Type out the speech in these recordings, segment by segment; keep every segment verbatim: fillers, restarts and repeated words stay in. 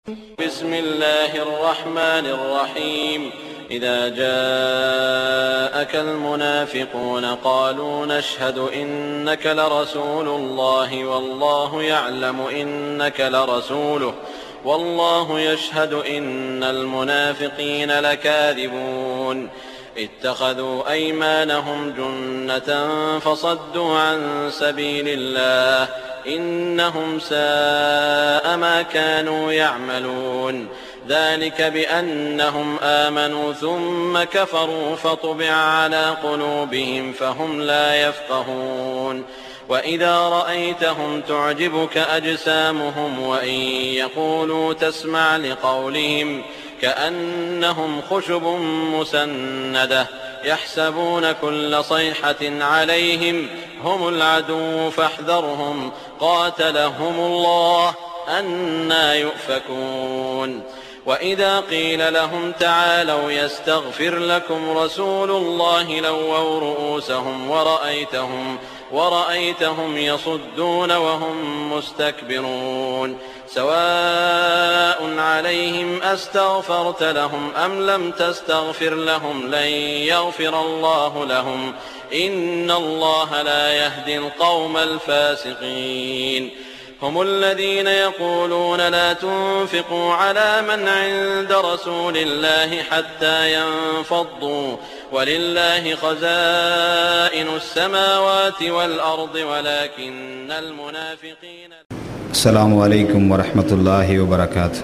بسم الله الرحمن الرحيم. إذا جاءك المنافقون قالوا نشهد إنك لرسول الله والله يعلم إنك لرسوله والله يشهد إن المنافقين لكاذبون اتخذوا أيمانهم جنة فصدوا عن سبيل الله إنهم ساء ما كانوا يعملون ذلك بأنهم آمنوا ثم كفروا فطبع على قلوبهم فهم لا يفقهون وإذا رأيتهم تعجبك أجسامهم وإن يقولوا تسمع لقولهم كأنهم خشب مسندة يحسبون كل صيحة عليهم هم العدو فاحذرهم قاتلهم الله أنى يؤفكون وإذا قيل لهم تعالوا يستغفر لكم رسول الله لووا رؤوسهم ورأيتهم ورأيتهم يصدون وهم مستكبرون سواء عليهم أستغفرت لهم أم لم تستغفر لهم لن يغفر الله لهم إن الله لا يهدي القوم الفاسقين هم الذين يقولون لا تنفقوا على من عند رسول الله حتى ينفضوا ولله خزائن السماوات والأرض ولكن المنافقين. السلام عليكم ورحمة الله وبركاته.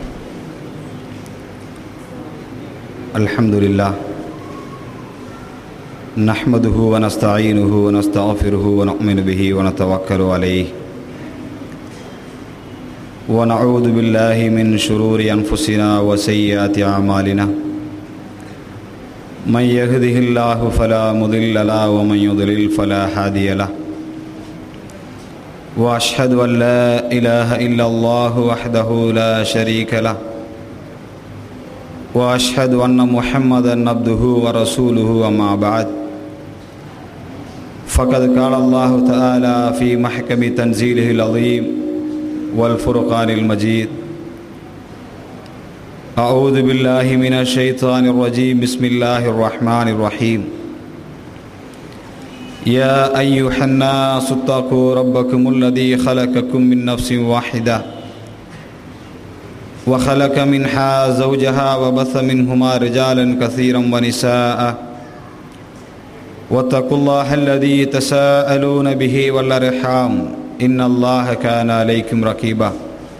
الحمد لله نحمده ونستعينه ونستغفره ونؤمن به ونتوكل عليه ونعوذ بالله من شرور أنفسنا وسيئات أعمالنا من يهده الله فلا مضل له ومن يضلل فلا هادي له وأشهد أن لا إله إلا الله وحده لا شريك له وأشهد أن محمدا عبده ورسوله أما بعد فقد قال الله تعالى في محكم تنزيله العظيم والفرقان المجيد أعوذ بالله من الشيطان الرجيم بسم الله الرحمن الرحيم يا أيها الناس اتقوا ربكم الذي خلقكم من نفس واحدة وخلق منها زوجها وبث منهما رجالا كثيرا ونساء واتقوا الله الذي تساءلون به والأرحام إن الله كان عليكم رقيبا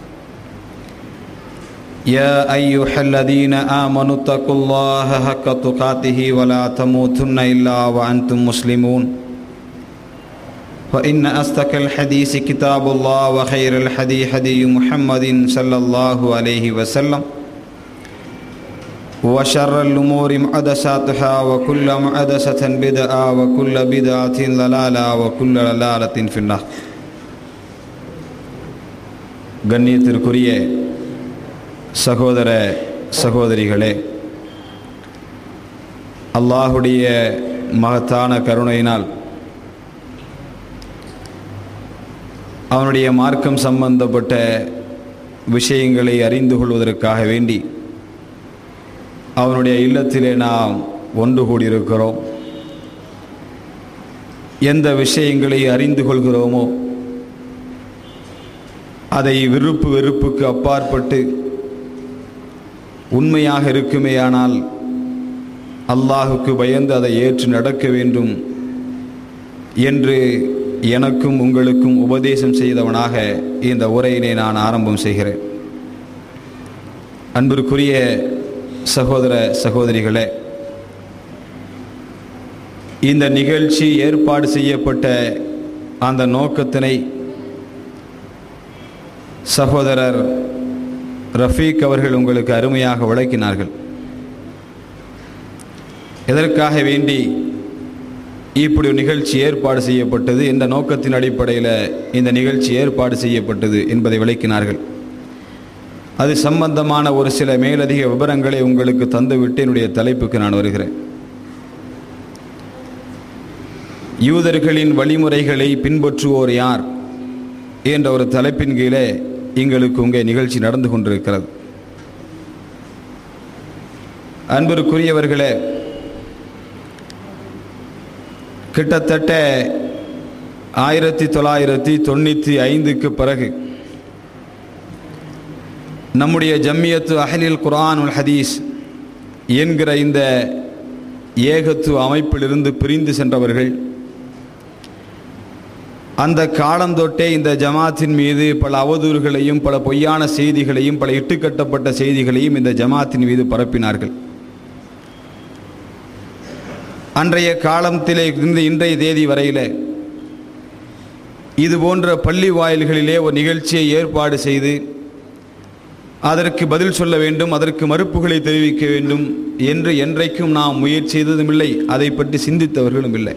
يا أيها الذين آمنوا اتقوا الله حق تقاته ولا تموتن إلا وأنتم مسلمون فإن أصدق الحديث كتاب الله وخير الحديث هدي محمد صلى الله عليه وسلم وشر الأمور محدثاتها وكل محدثة بدعة وكل بدعة ضلالة وكل ضلالة في النار. கண்ணியத்திற்குரிய சகோதர சகோதரிகளே, அல்லாஹுடைய மகத்தான கருணையினால் அவனுடைய மார்க்கம் சம்பந்தப்பட்ட விஷயங்களை அறிந்து கொள்வதற்காக வேண்டி அவனுடைய இல்லத்திலே நாம் ஒன்று கூடியிருக்கிறோம். எந்த விஷயங்களை அறிந்து கொள்கிறோமோ அதை விருப்பு வெறுப்புக்கு அப்பாற்பட்டு உண்மையாக இருக்குமேயானால் அல்லாஹுக்கு பயந்து அதை ஏற்று நடக்க வேண்டும் என்று எனக்கும் உங்களுக்கும் உபதேசம் செய்தவனாக இந்த உரையினை நான் ஆரம்பம் செய்கிறேன். அன்பிற்குரிய சகோதர சகோதரிகளே, இந்த நிகழ்ச்சி ஏற்பாடு செய்யப்பட்ட அந்த நோக்கத்தினை சகோதரர் ரஃபீக் அவர்கள் உங்களுக்கு அருமையாக விளக்கினார்கள். எதற்காக வேண்டி இப்படி ஒரு நிகழ்ச்சி ஏற்பாடு செய்யப்பட்டது, என்ற நோக்கத்தின் அடிப்படையில் இந்த நிகழ்ச்சி ஏற்பாடு செய்யப்பட்டது என்பதை விளக்கினார்கள். அது சம்பந்தமான ஒரு சில மேலதிக விவரங்களை உங்களுக்கு தந்துவிட்டு என்னுடைய தலைப்புக்கு நான் வருகிறேன். யூதர்களின் வழிமுறைகளை பின்பற்றுவோர் யார் என்ற ஒரு தலைப்பின் கீழே எங்களுக்கு உங்கள் நிகழ்ச்சி நடந்து கொண்டிருக்கிறது. அன்பிற்குரியவர்களே, கிட்டத்தட்ட ஆயிரத்தி தொள்ளாயிரத்தி தொண்ணூற்றி ஐந்துக்கு பிறகு நம்முடைய ஜம்மியத்து அஹ்லில் குர்ஆனுல் ஹதீஸ் என்கிற இந்த ஏகத்துவ அமைப்பிலிருந்து பிரிந்து சென்றவர்கள் அந்த காலந்தொட்டே இந்த ஜமாத்தின் மீது பல அவதூறுகளையும் பல பொய்யான செய்திகளையும் பல இட்டுக்கட்டப்பட்ட செய்திகளையும் இந்த ஜமாத்தின் மீது பரப்பினார்கள். அன்றைய காலத்திலே இருந்து இன்றைய தேதி வரையில் இது போன்ற பள்ளி வாயில்களிலே ஒரு நிகழ்ச்சியை ஏற்பாடு செய்து அதற்கு பதில் சொல்ல வேண்டும், அதற்கு மறுப்புகளை தெரிவிக்க வேண்டும் என்று என்றைக்கும் நாம் முயற்சி செய்ததும் இல்லை, அதை பற்றி சிந்தித்தவர்களும் இல்லை.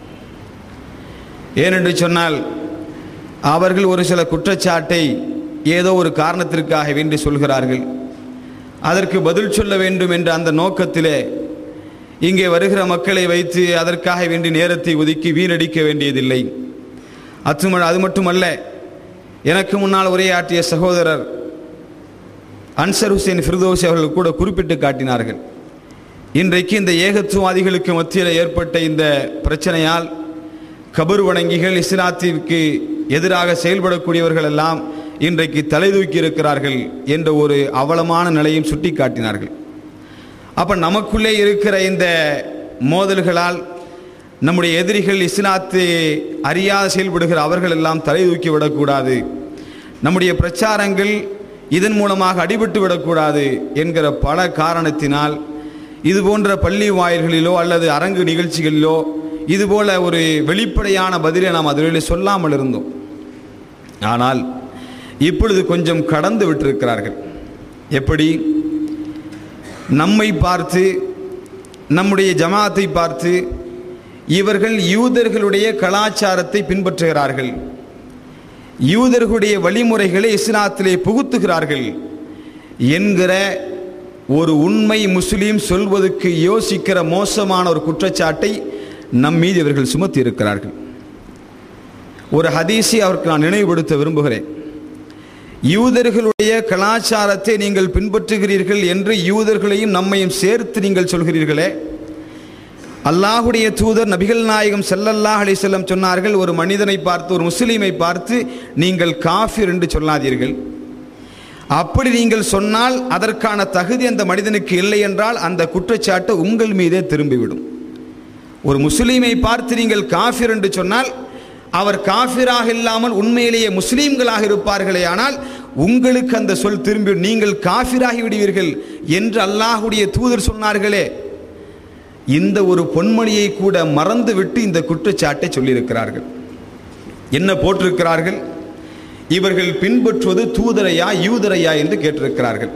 ஏனென்று சொன்னால் அவர்கள் ஒரு சில குற்றச்சாட்டை ஏதோ ஒரு காரணத்திற்காக வேண்டி சொல்கிறார்கள். அதற்கு பதில் சொல்ல வேண்டும் என்ற அந்த நோக்கத்திலே இங்கே வருகிற மக்களை வைத்து அதற்காக வேண்டி நேரத்தை ஒதுக்கி வீணடிக்க வேண்டியதில்லை. அது அது மட்டுமல்ல, எனக்கு முன்னால் உரையாற்றிய சகோதரர் அன்சர் ஹுசைன் ஃபிர்தௌசி அவர்கள் கூட குறிப்பிட்டு காட்டினார்கள். இன்றைக்கு இந்த ஏகத்துவாதிகளுக்கு மத்தியில் ஏற்பட்ட இந்த பிரச்சனையால் கபர் வணங்கிகள், இஸ்லாத்திற்கு எதிராக செயல்படக்கூடியவர்கள் எல்லாம் இன்றைக்கு தலை தூக்கி இருக்கிறார்கள் என்ற ஒரு அவலமான நிலையும் சுட்டி காட்டினார்கள். அப்போ நமக்குள்ளே இருக்கிற இந்த மோதல்களால் நம்முடைய எதிரிகள், இஸ்லாத்தை அறியாது செயல்படுகிற அவர்கள் எல்லாம் தலை தூக்கி விடக்கூடாது, நம்முடைய பிரச்சாரங்கள் இதன் மூலமாக அடிபட்டு விடக்கூடாது என்கிற பல காரணத்தினால் இது போன்ற பள்ளி வாயில்களிலோ அல்லது அரங்கு நிகழ்ச்சிகளிலோ இதுபோல ஒரு வெளிப்படையான பதிலை நாம் அதுவரை சொல்லாமல் இருந்தோம். ஆனால் இப்பொழுது கொஞ்சம் கடந்து விட்டிருக்கிறார்கள். எப்படி? நம்மை பார்த்து, நம்முடைய ஜமாத்தை பார்த்து இவர்கள் யூதர்களுடைய கலாச்சாரத்தை பின்பற்றுகிறார்கள், யூதர்களுடைய வழிமுறைகளை இஸ்லாத்திலே புகுத்துகிறார்கள் என்கிற ஒரு உண்மை முஸ்லீம் சொல்வதற்கு யோசிக்கிற மோசமான ஒரு குற்றச்சாட்டை நம் மீது இவர்கள் சுமத்தி இருக்கிறார்கள். ஒரு ஹதீஸை அவருக்கு நான் நினைவுபடுத்த விரும்புகிறேன். யூதர்களுடைய கலாச்சாரத்தை நீங்கள் பின்பற்றுகிறீர்கள் என்று யூதர்களையும் நம்மையும் சேர்த்து நீங்கள் சொல்கிறீர்களே, அல்லாஹுடைய தூதர் நபிகள் நாயகம் ஸல்லல்லாஹு அலைஹி வஸல்லம் சொன்னார்கள், ஒரு மனிதனை பார்த்து, ஒரு முஸ்லீமை பார்த்து நீங்கள் காஃபிர் என்று சொல்லாதீர்கள். அப்படி நீங்கள் சொன்னால் அதற்கான தகுதி அந்த மனிதனுக்கு இல்லை என்றால் அந்த குற்றச்சாட்டு உங்கள் மீதே திரும்பிவிடும். ஒரு முஸ்லீமை பார்த்து நீங்கள் காஃபிர் என்று சொன்னால் அவர் காஃபிராக இல்லாமல் உண்மையிலேயே முஸ்லீம்களாக இருப்பார்களே, ஆனால் உங்களுக்கு அந்த சொல் திரும்பி நீங்கள் காஃபிராகி விடுவீர்கள் என்று அல்லாஹுடைய தூதர் சொன்னார்களே. இந்த ஒரு பொன்மொழியை கூட மறந்துவிட்டு இந்த குற்றச்சாட்டை சொல்லியிருக்கிறார்கள். என்ன போட்டிருக்கிறார்கள்? இவர்கள் பின்பற்றுவது தூதரையா யூதரையா என்று கேட்டிருக்கிறார்கள்.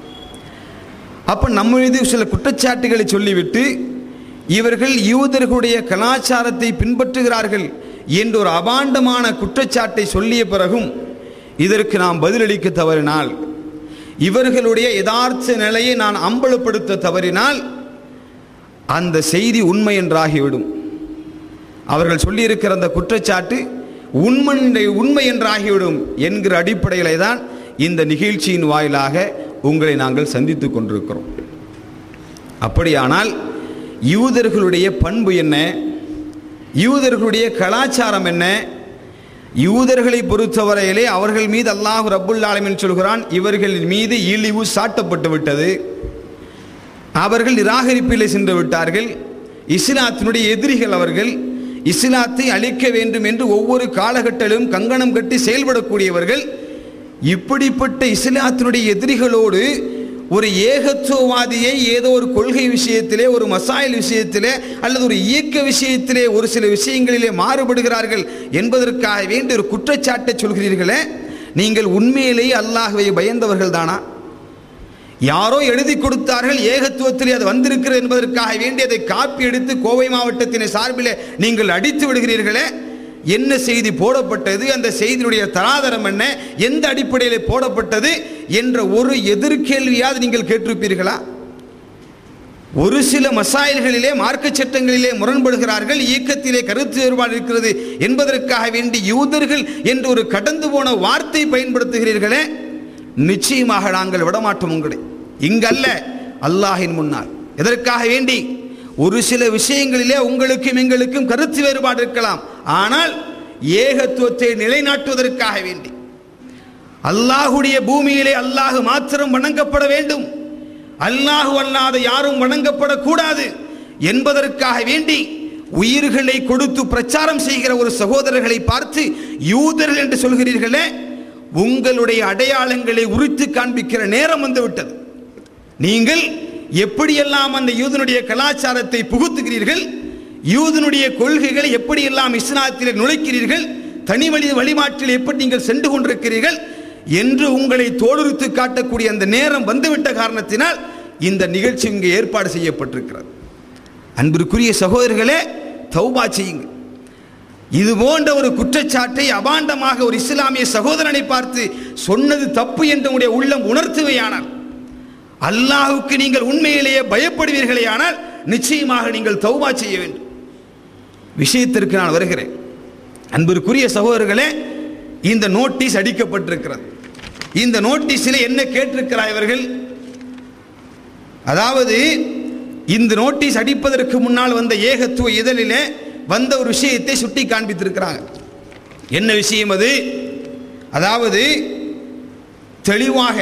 அப்ப நம்ம மீது சில குற்றச்சாட்டுகளை சொல்லிவிட்டு இவர்கள் யூதர்களுடைய கலாச்சாரத்தை பின்பற்றுகிறார்கள் என்ற ஒரு அபாண்டமான குற்றச்சாட்டை சொல்லிய பிறகும் இதற்கு நாம் பதிலளிக்க தவறினால், இவர்களுடைய யதார்த்த நிலையை நான் அம்பலப்படுத்த தவறினால் அந்த செய்தி உண்மை என்றாகிவிடும். அவர்கள் சொல்லியிருக்கிற அந்த குற்றச்சாட்டு உண்மை உண்மை என்றாகிவிடும் என்கிற அடிப்படையிலே தான் இந்த நிகழ்ச்சியின் வாயிலாக உங்களை நாங்கள் சந்தித்து கொண்டிருக்கிறோம். அப்படியானால் யூதர்களுடைய பண்பு என்ன? யூதர்களுடைய கலாச்சாரம் என்ன? யூதர்களை பொறுத்தவரையிலே அவர்கள் மீது அல்லாஹ் ரப்புல் ஆலமீன் சொல்கிறான், இவர்கள் மீது இழிவு சாட்டப்பட்டு விட்டது, அவர்கள் நிராகரிப்பிலே சென்று விட்டார்கள், இஸ்லாத்தினுடைய எதிரிகள் அவர்கள், இஸ்லாத்தை அழிக்க வேண்டும் என்று ஒவ்வொரு காலகட்டத்திலும் கங்கணம் கட்டி செயல்படக்கூடியவர்கள். இப்படிப்பட்ட இஸ்லாத்தினுடைய எதிரிகளோடு ஒரு ஏகத்துவவாதியை ஏதோ ஒரு கொள்கை விஷயத்திலே, ஒரு மசாயில் விஷயத்திலே அல்லது ஒரு இயக்க விஷயத்திலே ஒரு சில விஷயங்களிலே மாறுபடுகிறார்கள் என்பதற்காக வேண்டி ஒரு குற்றச்சாட்டை சொல்கிறீர்களே, நீங்கள் உண்மையிலேயே அல்லாஹ்வை பயந்தவர்கள் தானா? யாரோ எழுதி கொடுத்தார்கள், ஏகத்துவத்திலே அது வந்திருக்கிறது என்பதற்காக வேண்டி அதை காப்பி எடுத்து கோவை மாவட்டத்தின் சார்பிலே நீங்கள் அடித்து விடுகிறீர்களே, என்ன செய்தி போடப்பட்டது, அந்த செய்தியுடைய தராதரம் என்ன, எந்த அடிப்படையில் போடப்பட்டது என்ற ஒரு எதிர்கேள்வியாவது நீங்கள் கேட்டிருப்பீர்களா? ஒரு சில மசாயில்களிலே மார்க்க சட்டங்களிலே முரண்படுகிறார்கள், இயக்கத்திலே கருத்து வேறுபாடு இருக்கிறது என்பதற்காக வேண்டி யூதர்கள் என்று ஒரு கடந்து போன வார்த்தை பயன்படுத்துகிறீர்களே, நிச்சயமாக நாங்கள் விடமாட்டோம் உங்களை. இங்கல்ல, அல்லாஹின் முன்னால் எதற்காக வேண்டி? ஒரு சில விஷயங்களிலே உங்களுக்கும் எங்களுக்கும் கருத்து வேறுபாடு இருக்கலாம், ஆனால் ஏகத்துவத்தை நிலைநாட்டுவதற்காக வேண்டி, அல்லாஹுடைய பூமியிலே அல்லாஹ் மாத்திரம் வணங்கப்பட வேண்டும், அல்லாஹு அல்லாத யாரும் வணங்கப்படக்கூடாது என்பதற்காக வேண்டி உயிர்களை கொடுத்து பிரச்சாரம் செய்கிற ஒரு சகோதரர்களை பார்த்து யூதர்கள் என்று சொல்கிறீர்களே, உங்களுடைய அடையாளங்களை உரித்து காண்பிக்கிற நேரம் வந்துவிட்டது. நீங்கள் எப்படியெல்லாம் அந்த யூதனுடைய கலாச்சாரத்தை புகுத்துகிறீர்கள், யூதனுடைய கொள்கைகளை எப்படியெல்லாம் இஸ்லாத்திலே நுழைக்கிறீர்கள், தனி வழி வழிமாற்றில் எப்படி நீங்கள் சென்று கொண்டிருக்கிறீர்கள் என்று உங்களை தோலுரித்து காட்டக்கூடிய அந்த நேரம் வந்துவிட்ட காரணத்தினால் இந்த நிகழ்ச்சி இங்கே ஏற்பாடு செய்யப்பட்டிருக்கிறது. அன்பிற்குரிய சகோதரர்களே, தௌபா செய்யுங்கள். இது போன்ற ஒரு குற்றச்சாட்டை அபாண்டமாக ஒரு இஸ்லாமிய சகோதரனை பார்த்து சொன்னது தப்பு என்று உங்களுடைய உள்ளம் உணர்த்துவையானால், அல்லாஹுக்கு நீங்கள் உண்மையிலேயே பயப்படுவீர்களேயானால் நிச்சயமாக நீங்கள் தௌபா செய்ய வேண்டும். விஷயத்திற்கு நான் வருகிறேன். அன்பிற்குரிய சகோதரர்களே, இந்த நோட்டீஸ் அடிக்கப்பட்டிருக்கிறது. இந்த நோட்டீஸில் என்ன கேட்டிருக்கிறார் இவர்கள்? அதாவது இந்த நோட்டீஸ் அடிப்பதற்கு முன்னால் வந்த ஏகத்துவ இதழிலே வந்த ஒரு விஷயத்தை சுட்டி காண்பித்திருக்கிறாங்க. என்ன விஷயம் அது? அதாவது தெளிவாக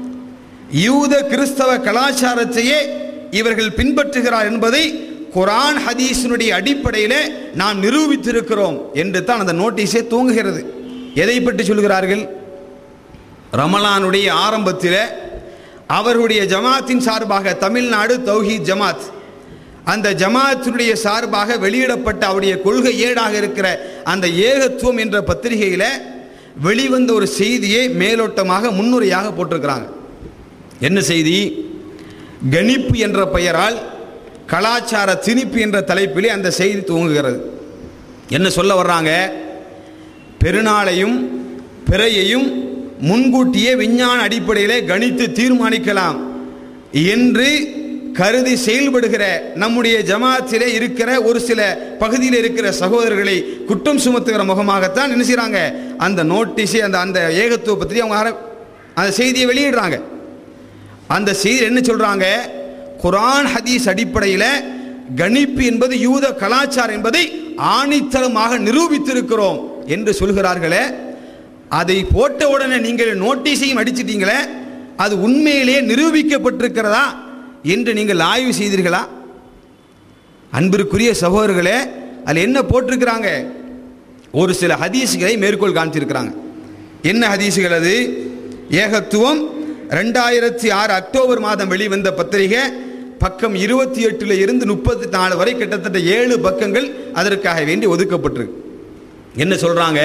யூத கிறிஸ்தவ கலாச்சாரத்தையே இவர்கள் பின்பற்றுகிறார் என்பதை குர்ஆன் ஹதீஸினுடைய அடிப்படையில் நாம் நிரூபித்திருக்கிறோம் என்று தான் அந்த நோட்டீஸே தூங்குகிறது. எதை பற்றி சொல்கிறார்கள்? ரமலானுடைய ஆரம்பத்தில் அவர்களுடைய ஜமாத்தின் சார்பாக தமிழ்நாடு தௌஹீத் ஜமாத், அந்த ஜமாத்தினுடைய சார்பாக வெளியிடப்பட்ட அவருடைய கொள்கை ஏடாக இருக்கிற அந்த ஏகத்துவம் என்ற பத்திரிகையில் வெளிவந்த ஒரு செய்தியை மேலோட்டமாக முன்னுரையாக போட்டிருக்கிறாங்க. என்ன செய்தி? கணிப்பு என்ற பெயரால் கலாச்சார திணிப்பு என்ற தலைப்பிலே அந்த செய்தி துவங்குகிறது. என்ன சொல்ல வர்றாங்க? பெருநாளையும் பிறையையும் முன்கூட்டியே விஞ்ஞான அடிப்படையிலே கணித்து தீர்மானிக்கலாம் என்று கருதி செயல்படுகிற நம்முடைய ஜமாத்திலே இருக்கிற ஒரு சில பகுதியில் இருக்கிற சகோதரர்களை குற்றம் சுமத்துகிற முகமாகத்தான் என்ன செய்கிறாங்க, அந்த நோட்டீஸை அந்த அந்த ஏகத்துவ பற்றி அவங்க அந்த செய்தியை வெளியிடுறாங்க. அந்த செய்தி என்ன சொல்றாங்க? குர்ஆன் ஹதீஸ் அடிப்படையில் கணிப்பு என்பது யூத கலாச்சாரம் என்பதை ஆணித்தரமாக நிரூபித்திருக்கிறோம் என்று சொல்கிறார்களே, அதை போட்ட உடனே நீங்கள் நோட்டீஸையும் அடிச்சிட்டீங்களே, அது உண்மையிலேயே நிரூபிக்கப்பட்டிருக்கிறதா என்று நீங்கள் ஆய்வு செய்தீர்களா? அன்பிற்குரிய சகோதரர்களே, அதில் என்ன போட்டிருக்கிறாங்க? ஒரு சில ஹதீஸ்களை மேற்கோள் காமிச்சிருக்கிறாங்க. என்ன ஹதீஸ்கள் அது? ஏகத்துவம் ரெண்டாயிரத்தி ஆறு அக்டோபர் மாதம் வெளிவந்த பத்திரிகை, பக்கம் இருபத்தி எட்டுல இருந்து முப்பத்தி நாலு வரை கிட்டத்தட்ட ஏழு பக்கங்கள் அதற்காக வேண்டி ஒதுக்கப்பட்டிருக்கு. என்ன சொல்றாங்க?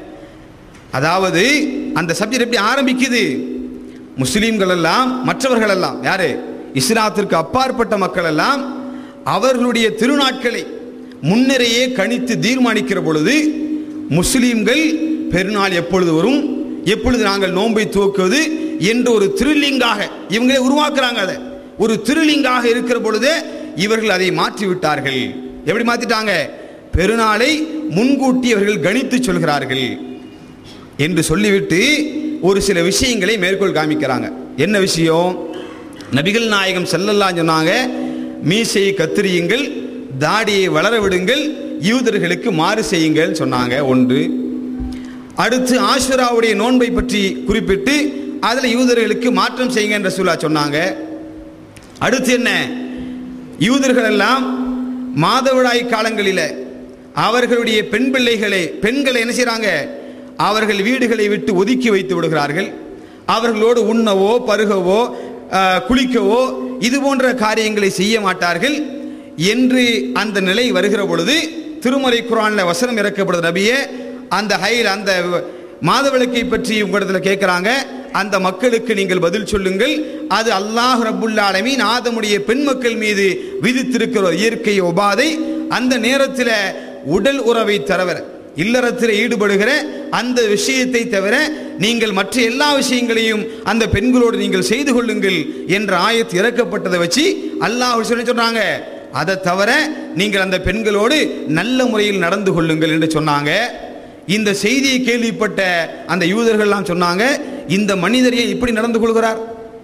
அதாவது அந்த சப்ஜெக்ட் எப்படி ஆரம்பிக்குது? முஸ்லீம்கள் எல்லாம் மற்றவர்கள் எல்லாம் யாரு இஸ்லாத்திற்கு அப்பாற்பட்ட மக்கள் எல்லாம் அவர்களுடைய திருநாட்களை முன்னரையே கணித்து தீர்மானிக்கிற பொழுது முஸ்லீம்கள் பெருநாள் எப்பொழுது வரும், எப்பொழுது நாங்கள் நோன்பை துவக்குவது என்று ஒரு திருலிங்காக இவங்களே உருவாக்குறாங்க. அதை ஒரு திருலிங்காக இருக்கிற பொழுதே இவர்கள் அதை மாற்றி விட்டார்கள். எப்படி மாத்திட்டாங்க? பெருநாளை முன்கூட்டி அவர்கள் கணித்து சொல்கிறார்கள் என்று சொல்லிவிட்டு ஒரு சில விஷயங்களை மேற்கோள் காமிக்கிறாங்க. என்ன விஷயம்? நபிகள் நாயகம் ஸல்லல்லாஹு அலைஹி சொன்னாங்க, மீசையை கத்திரியுங்கள், தாடியை வளர விடுங்கள், யூதர்களுக்கு மாறு செய்யுங்கள் சொன்னாங்க. ஒன்று. அடுத்து ஆஷுராவுடைய நோன்பை பற்றி குறிப்பிட்டு அதில் யூதர்களுக்கு மாற்றம் செய்யுங்க என்ற ரசூலுல்லாஹ் சொன்னாங்க. அடுத்து என்ன? யூதர்கள் எல்லாம் மாதவிடாய் காலங்களில் அவர்களுடைய பெண் பிள்ளைகளை பெண்களை என்ன செய்கிறாங்க? அவர்கள் வீடுகளை விட்டு ஒதுக்கி வைத்து விடுகிறார்கள். அவர்களோடு உண்ணவோ பருகவோ குளிக்கவோ இது போன்ற காரியங்களை செய்ய மாட்டார்கள் என்று அந்த நிலை வருகிற பொழுது திருமறை குர்ஆனில் வசனம் இறக்கப்படுது. நபியே, அந்த ஹைல் அந்த மாதவிளக்கை பற்றி உங்களிடத்தில் கேட்குறாங்க, அந்த மக்களுக்கு நீங்கள் பதில் சொல்லுங்கள், அது அல்லாஹ் ரப்புல் ஆலமீன் ஆதமுடைய பெண் மக்கள் மீது விதித்திருக்கிற இயற்கை உபாதை. அந்த நேரத்தில் உடல் உறவை தவிர இல்லறத்தில் ஈடுபடுகிற அந்த விஷயத்தை தவிர நீங்கள் மற்ற எல்லா விஷயங்களையும் அந்த பெண்களோடு நீங்கள் செய்து கொள்ளுங்கள் என்ற ஆயத்து இறக்கப்பட்டதை வச்சு அல்லாஹ் சொல்லி சொன்னாங்க. அதை தவிர நீங்கள் அந்த பெண்களோடு நல்ல முறையில் நடந்து கொள்ளுங்கள் என்று சொன்னாங்க. இந்த செய்தியை கேள்விப்பட்ட அந்த யூதர்கள்லாம் சொன்னாங்க, இந்த மனிதரையே இப்படி நடந்து கொள்கிறார்,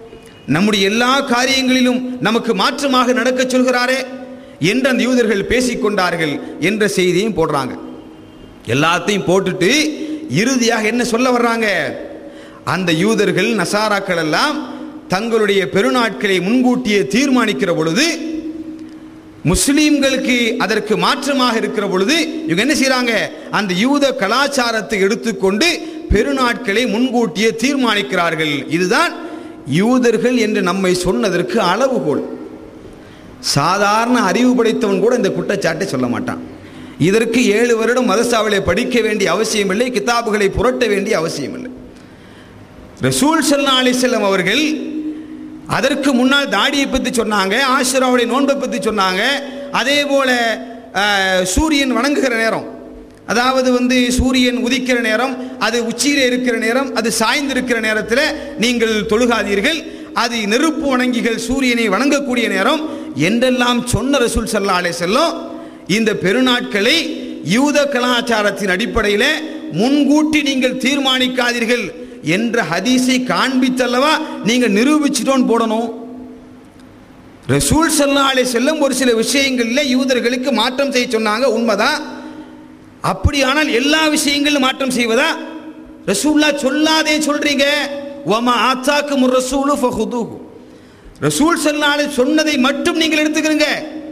நம்முடைய எல்லா காரியங்களிலும் நமக்கு மாற்றமாக நடக்க சொல்கிறாரே என்று அந்த யூதர்கள் பேசிக்கொண்டார்கள் என்ற செய்தியும் போடுறாங்க. எல்லாத்தையும் போட்டுட்டு இறுதியாக என்ன சொல்ல வர்றாங்க? அந்த யூதர்கள் நசாராக்கள் எல்லாம் தங்களுடைய பெருநாட்களை முன்கூட்டியே தீர்மானிக்கிற பொழுது, முஸ்லீம்களுக்கு அதற்கு மாற்றமாக இருக்கிற பொழுது இவங்க என்ன செய்யறாங்க? அந்த யூத கலாச்சாரத்தை எடுத்துக்கொண்டு பெருநாட்களை முன்கூட்டியே தீர்மானிக்கிறார்கள். இதுதான் யூதர்கள் என்று நம்மை சொன்னதற்கு அளவுகோல். சாதாரண அறிவு படைத்தவன் கூட இந்த குற்றச்சாட்டை சொல்ல மாட்டான். இதற்கு ஏழு வருடம் மதரசாவிலே படிக்க வேண்டிய அவசியம் இல்லை, கிதாபுகளை புரட்ட வேண்டிய அவசியம் இல்லை. ரசூல் ஸல்லல்லாஹு அலைஹி வஸல்லம் அவர்கள் அதற்கு முன்னால் தாடியை பற்றி சொன்னாங்க, ஆஷுராவுடைய நோன்பை பற்றி சொன்னாங்க. அதே போல சூரியன் வணங்குகிற நேரம், அதாவது வந்து சூரியன் உதிக்கிற நேரம், அது உச்சியிலே இருக்கிற நேரம், அது சாய்ந்திருக்கிற நேரத்தில் நீங்கள் தொழுகாதீர்கள், அது நெருப்பு வணங்கிகள் சூரியனை வணங்கக்கூடிய நேரம் என்றெல்லாம் சொன்ன ரசூல் ஸல்லல்லாஹு அலைஹி வஸல்லம் இந்த பெருநாட்களை யூத கலாச்சாரத்தின் அடிப்படையில் முன்கூட்டி நீங்கள் தீர்மானிக்காதீர்கள் என்ற ஹதீஸை காண்பித்தல்லவா நீங்கள் நிரூபிச்சிட்டோன்னு போடணும். ரசூல் ஸல்லல்லாஹு அலைஹி வஸல்லம் ஒரு சில விஷயங்களில் யூதர்களுக்கு மாற்றம் செய்ய சொன்னாங்க, உண்மைதான். அப்படியானால் எல்லா விஷயங்களும் மாற்றம் செய்வதா? ரசூலுல்லாஹ் சொல்லாதே சொல்றீங்க. வமா ஆத்தாக்கும் ரசூலு ஃபஹுதுஹு, ரசூல் ஸல்லல்லாஹு அலைஹி சொன்னதை மட்டும் நீங்கள் எடுத்துக்கிறீங்க.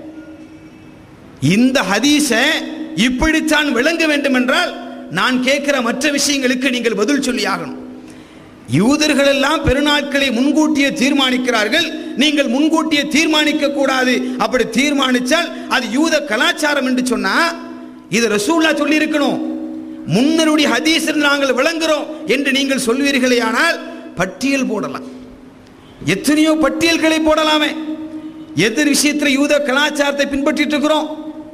இந்த ஹதீஸை இப்படித்தான் விளங்க வேண்டும் என்றால் நான் கேட்கிற மற்ற விஷயங்களுக்கு நீங்கள் பதில் சொல்லி ஆகணும். யூதர்கள் எல்லாம் பெருநாட்களை முன்கூட்டியே தீர்மானிக்கிறார்கள், நீங்கள் முன்கூட்டியே தீர்மானிக்க கூடாது. அப்படி தீர்மானித்தால் அது யூத கலாச்சாரம் என்று சொன்னா இது ரசூலுல்லாஹ் சொல்லி இருக்கணும். முன்னருடைய ஹதீஸ் நாங்கள் விளங்குறோம் என்று நீங்கள் சொல்வீர்களே, ஆனால் பட்டியல் போடலாம், எத்தனையோ பட்டியல்களை போடலாமே. எதிர் விஷயத்தில் யூத கலாச்சாரத்தை பின்பற்றிட்டு இருக்கிறோம்.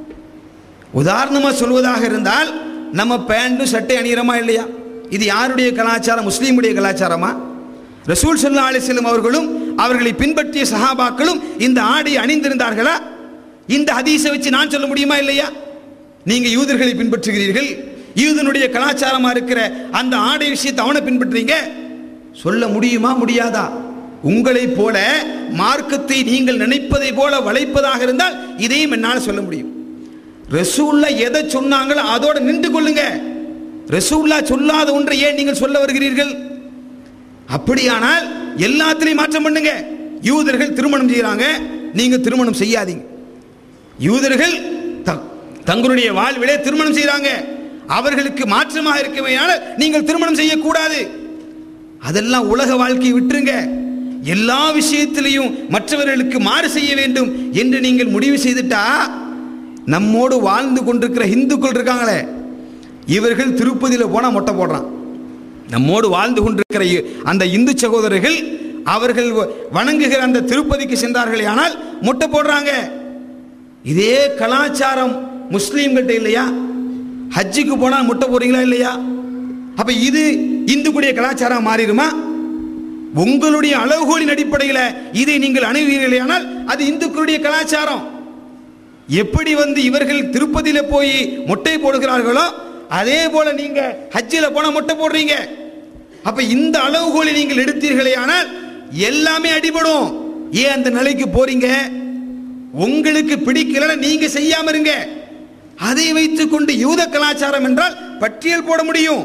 உதாரணமா சொல்வதாக இருந்தால், நம்ம பேண்டும் சட்டை அணிகிறோமா இல்லையா? இது யாருடைய கலாச்சாரம்? முஸ்லீமுடைய கலாச்சாரமா? ரசூல் ஸல்லல்லாஹு அலைஹி வஸல்லம் அவர்களும் அவர்களை பின்பற்றிய சஹாபாக்களும் இந்த ஆடை அணிந்திருந்தார்களா? இந்த ஹதீஸை வச்சு நான் சொல்ல முடியுமா இல்லையா? நீங்க யூதர்களை பின்பற்றுகிறீர்கள், யூதனுடைய கலாச்சாரமா இருக்கிற அந்த ஆடை விஷயத்தை அவனை பின்பற்றுறீங்க, சொல்ல முடியுமா முடியாதா? உங்களை போல மார்க்கத்தை நீங்கள் நினைப்பதை போல வளைப்பதாக இருந்தால் இதையும் என்னால் சொல்ல முடியும். ரசூலுல்லாஹ் எதை சொன்னாங்களோ அதோட நின்று கொள்ளுங்க. ரசூலுல்லாஹ் சொல்லாத ஒன்றை ஏன் நீங்கள் சொல்ல வருகிறீர்கள்? அப்படியானால் எல்லாத்திலையும் மாற்றம் பண்ணுங்க. யூதர்கள் திருமணம் செய்யறாங்க, நீங்க திருமணம் செய்யாதீங்க. யூதர்கள் தங்களுடைய வாழ்விலே திருமணம் செய்யறாங்க, அவர்களுக்கு மாற்றமாக இருக்கவையால நீங்கள் திருமணம் செய்யக்கூடாது. அதெல்லாம் உலக வாழ்க்கையை விட்டுருங்க. எல்லா விஷயத்திலையும் மற்றவர்களுக்கு மாறு செய்ய வேண்டும் என்று நீங்கள் முடிவு செய்துட்டா, நம்மோடு வாழ்ந்து கொண்டிருக்கிற இந்துக்கள் இருக்காங்களே, இவர்கள் திருப்பதியில் போனால் மொட்டை போடுறான். நம்மோடு வாழ்ந்து கொண்டிருக்கிற அந்த இந்து சகோதரர்கள் அவர்கள் வணங்குகிற அந்த திருப்பதிக்கு சென்றார்கள், ஆனால் மொட்டை போடுறாங்க. இதே கலாச்சாரம் முஸ்லீம்கிட்ட இல்லையா? ஹஜ்ஜுக்கு போனால் மொட்டை போடுறீங்களா இல்லையா? அப்ப இது இந்துக்குடைய கலாச்சாரம் மாறிடுமா? உங்களுடைய அளவுகோலின் அடிப்படையில் இதை நீங்கள் அணுகுவீர்களே, ஆனால் அது இந்துக்களுடைய கலாச்சாரம். எப்படி வந்து இவர்கள் திருப்பதியில் போய் மொட்டை போடுகிறார்களோ அதே போல நீங்க ஹஜ்ஜில் போன மொட்டை போடுறீங்க. அப்ப இந்த அளவுகோலை நீங்கள் எடுத்தீர்களே, ஆனால் எல்லாமே அடிபடும். ஏன் அந்த நிலைக்கு போறீங்க? உங்களுக்கு பிடிக்கல, நீங்க செய்யாம இருங்க. அதை வைத்துக் கொண்டு யூத கலாச்சாரம் என்றால் பட்டியல் போட முடியும்.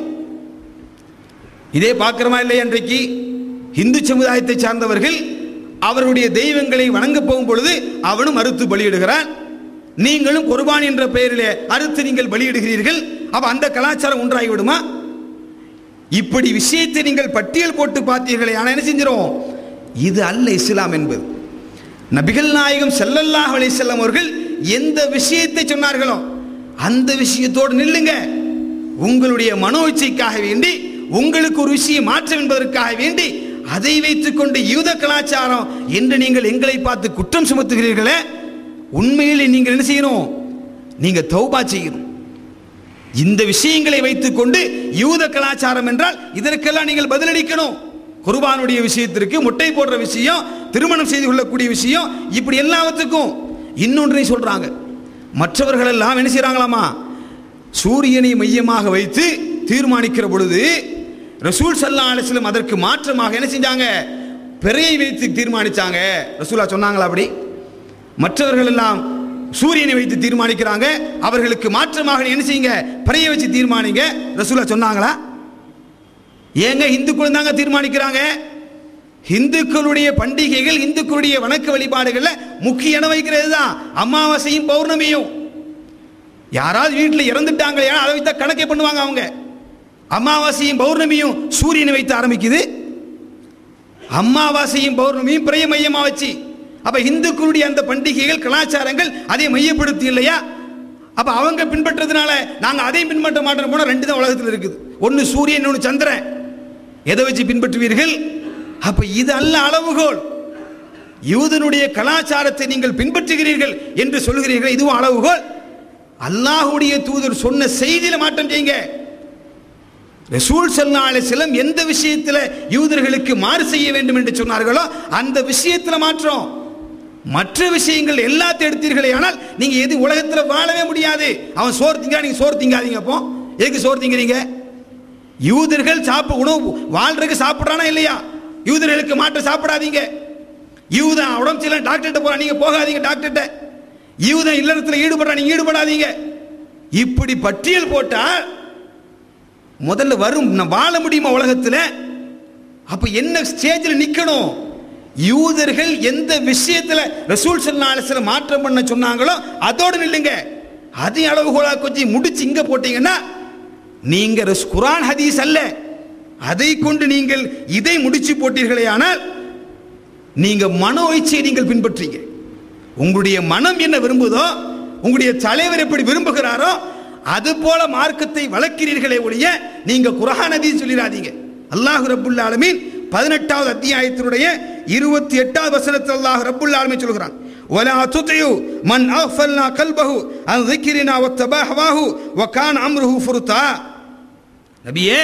இதே பார்க்கிறோமா இல்லையா? இன்றைக்கு இந்து சமுதாயத்தை சார்ந்தவர்கள் அவருடைய தெய்வங்களை வணங்க போகும் பொழுது அவனும் அறுத்து பலியிடுகிறான், நீங்களும் குர்பான் என்ற பெயரிலே அறுத்து நீங்கள் பலியிடுகிறீர்கள். அப்ப அந்த கலாச்சாரம் ஒன்றாகிவிடுமா? இப்படி விஷயத்தை நீங்கள் பட்டியல் போட்டு பார்த்தீர்களே, ஆனால் என்ன செஞ்சிரும்? இது அல்ல இஸ்லாம் என்பது. நபிகள் நாயகம் ஸல்லல்லாஹு அலைஹி வஸல்லம் அவர்கள் எந்த விஷயத்தை சொன்னார்களோ அந்த விஷயத்தோடு நில்லுங்க. உங்களுடைய மனோ இச்சைக்காக வேண்டி, உங்களுக்கு ஒரு விஷயம் மாற்றம் என்பதற்காக வேண்டி அதை வைத்துக் கொண்டு யூத கலாச்சாரம் என்று நீங்கள் எங்களை பார்த்து குற்றம் சுமத்துகிறீர்களே, உண்மையில் நீங்கள் என்ன செய்யணும்? நீங்க தௌபா செய்யணும். இந்த விஷயங்களை வைத்துக் கொண்டு யூத கலாச்சாரம் என்றால் இதற்கெல்லாம் நீங்கள் பதிலளிக்கணும். குர்பானுடைய விஷயத்திற்கு, முட்டை போடுற விஷயம், திருமணம் செய்து கொள்ளக்கூடிய விஷயம், இப்படி எல்லாத்துக்கும் இன்னொன்றை சொல்றாங்க. மற்றவர்கள் எல்லாம் என்ன செய்யறாங்களாமா? சூரியனை மையமாக வைத்து தீர்மானிக்கிற பொழுது ரசூல் ஸல்லல்லாஹு அலைஹி வஸல்லம் அதற்கு மாற்றமாக என்ன செஞ்சாங்க? பிறையை வைத்து தீர்மானிச்சாங்க. ரசூலா சொன்னாங்களா அப்படி? மற்றவர்கள் எல்லாம் சூரியனை வைத்து தீர்மானிக்கிறாங்க, அவர்களுக்கு மாற்றமாக என்ன செய்யுங்க, பிறையை வச்சு தீர்மானிங்க. ரசூலா சொன்னாங்களா? ஏங்க இந்துக்கள் தாங்க தீர்மானிக்கிறாங்க. இந்துக்களுடைய பண்டிகைகள், இந்துக்களுடைய வணக்க வழிபாடுகள்ல முக்கிய இடம் வைக்கிறது தான் அமாவாசையும் பௌர்ணமியும். யாராவது வீட்டில் இறந்துட்டாங்க, அதை வைத்தா கணக்கே பண்ணுவாங்க அவங்க. அமாவாசையும் பௌர்ணமியும் சூரியனை வைத்து ஆரம்பிக்குது, அமாவாசையும் பௌர்ணமியும் பிறைய மையமா வச்சு. அப்ப இந்துக்களுடைய அந்த பண்டிகைகள் கலாச்சாரங்கள் அதை மையப்படுத்தி இல்லையா? அப்ப அவங்க பின்பற்றதுனால நாங்க அதையும் பின்பற்ற மாட்டோம். போனா ரெண்டு தான் உலகத்தில் இருக்குது, ஒன்னு சூரியன், ஒன்னு சந்திரன். எதை வச்சு பின்பற்றுவீர்கள்? அப்ப இது அல்ல அளவுகோல். யூதனுடைய கலாச்சாரத்தை நீங்கள் பின்பற்றுகிறீர்கள் என்று சொல்கிறீர்கள், இதுவும் அளவுகோல்? அல்லாஹ்வுடைய தூதர் சொன்ன செய்தியில மாற்றம் செய்யுங்க. ரசூல் ஸல்லல்லாஹு அலைஹி வஸல்லம் எந்த விஷயத்தில் யூதர்களுக்கு மாறு செய்ய வேண்டும் என்று சொன்னார்களோ அந்த விஷயத்தில் மாற்றம். மற்ற விஷயங்கள் எல்லாத்தையும் எடுத்தீர்களே ஆனால் நீங்க எது உலகத்தில் வாழவே முடியாது. அவன் சோறு திங்க, நீங்க சோறு திங்காதீங்க. அப்போ எதுக்கு சோறு திங்கிறீங்க? யூதர்கள் சாப்பிட உணவு வாழ்றதுக்கு சாப்பிட்றானா இல்லையா? யூதர்களுக்கு மாற்ற சாப்பிடாதீங்க. யூதன் உடம்பு சரியில்லை டாக்டர்கிட்ட போறா, நீங்க போகாதீங்க டாக்டர்கிட்ட. யூதன் இல்லறத்தில் ஈடுபடுறா, நீங்க ஈடுபடாதீங்க. இப்படி பட்டியல் போட்டா முதல்ல வரும் வாழ முடியுமா உலகத்தில்? அப்ப என்ன ஸ்டேஜில் நிக்கணும்? யூதர்கள் எந்த விஷயத்துல ரசூல் ஸல்லல்லாஹு அலைஹி வஸல்லம் மாற்றம் பண்ண சொன்னாங்களோ அதோடு நில்லுங்க. அது அளவுகோலா கொஞ்சம் முடிச்சு இங்க போட்டீங்கன்னா நீங்க குர்ஆன் ஹதீஸ் அல்ல, அதை கொண்டு நீங்கள் இதை முடிச்சு போட்டீர்களே ஆனால் நீங்க மனோ இச்சையை நீங்கள் பின்பற்றீங்க. உங்களுடைய மனம் என்ன விரும்புதோ, உங்களுடைய தலைவர் எப்படி விரும்புகிறாரோ அது போல மார்க்கத்தை வளர்க்கிறீர்களே ஒழிய நீங்க குர்ஆன் ஹதீஸ் சொல்லிராதீங்க. அல்லாஹ் ரப்புல் ஆலமீன் பதினெட்டாவது அத்தியாயத்தினுடைய இருபத்தி எட்டாவது வசனத்தில் அல்லாஹ் ரப்புல் ஆலமீன் சொல்கிறான், வலா துதியு மன் அஃபல்னா கல்பஹு அன் ذிக்ரினா வத்தபா ஹவாஹு வகான அம்ருஹு ஃபுர்தா. நபியே,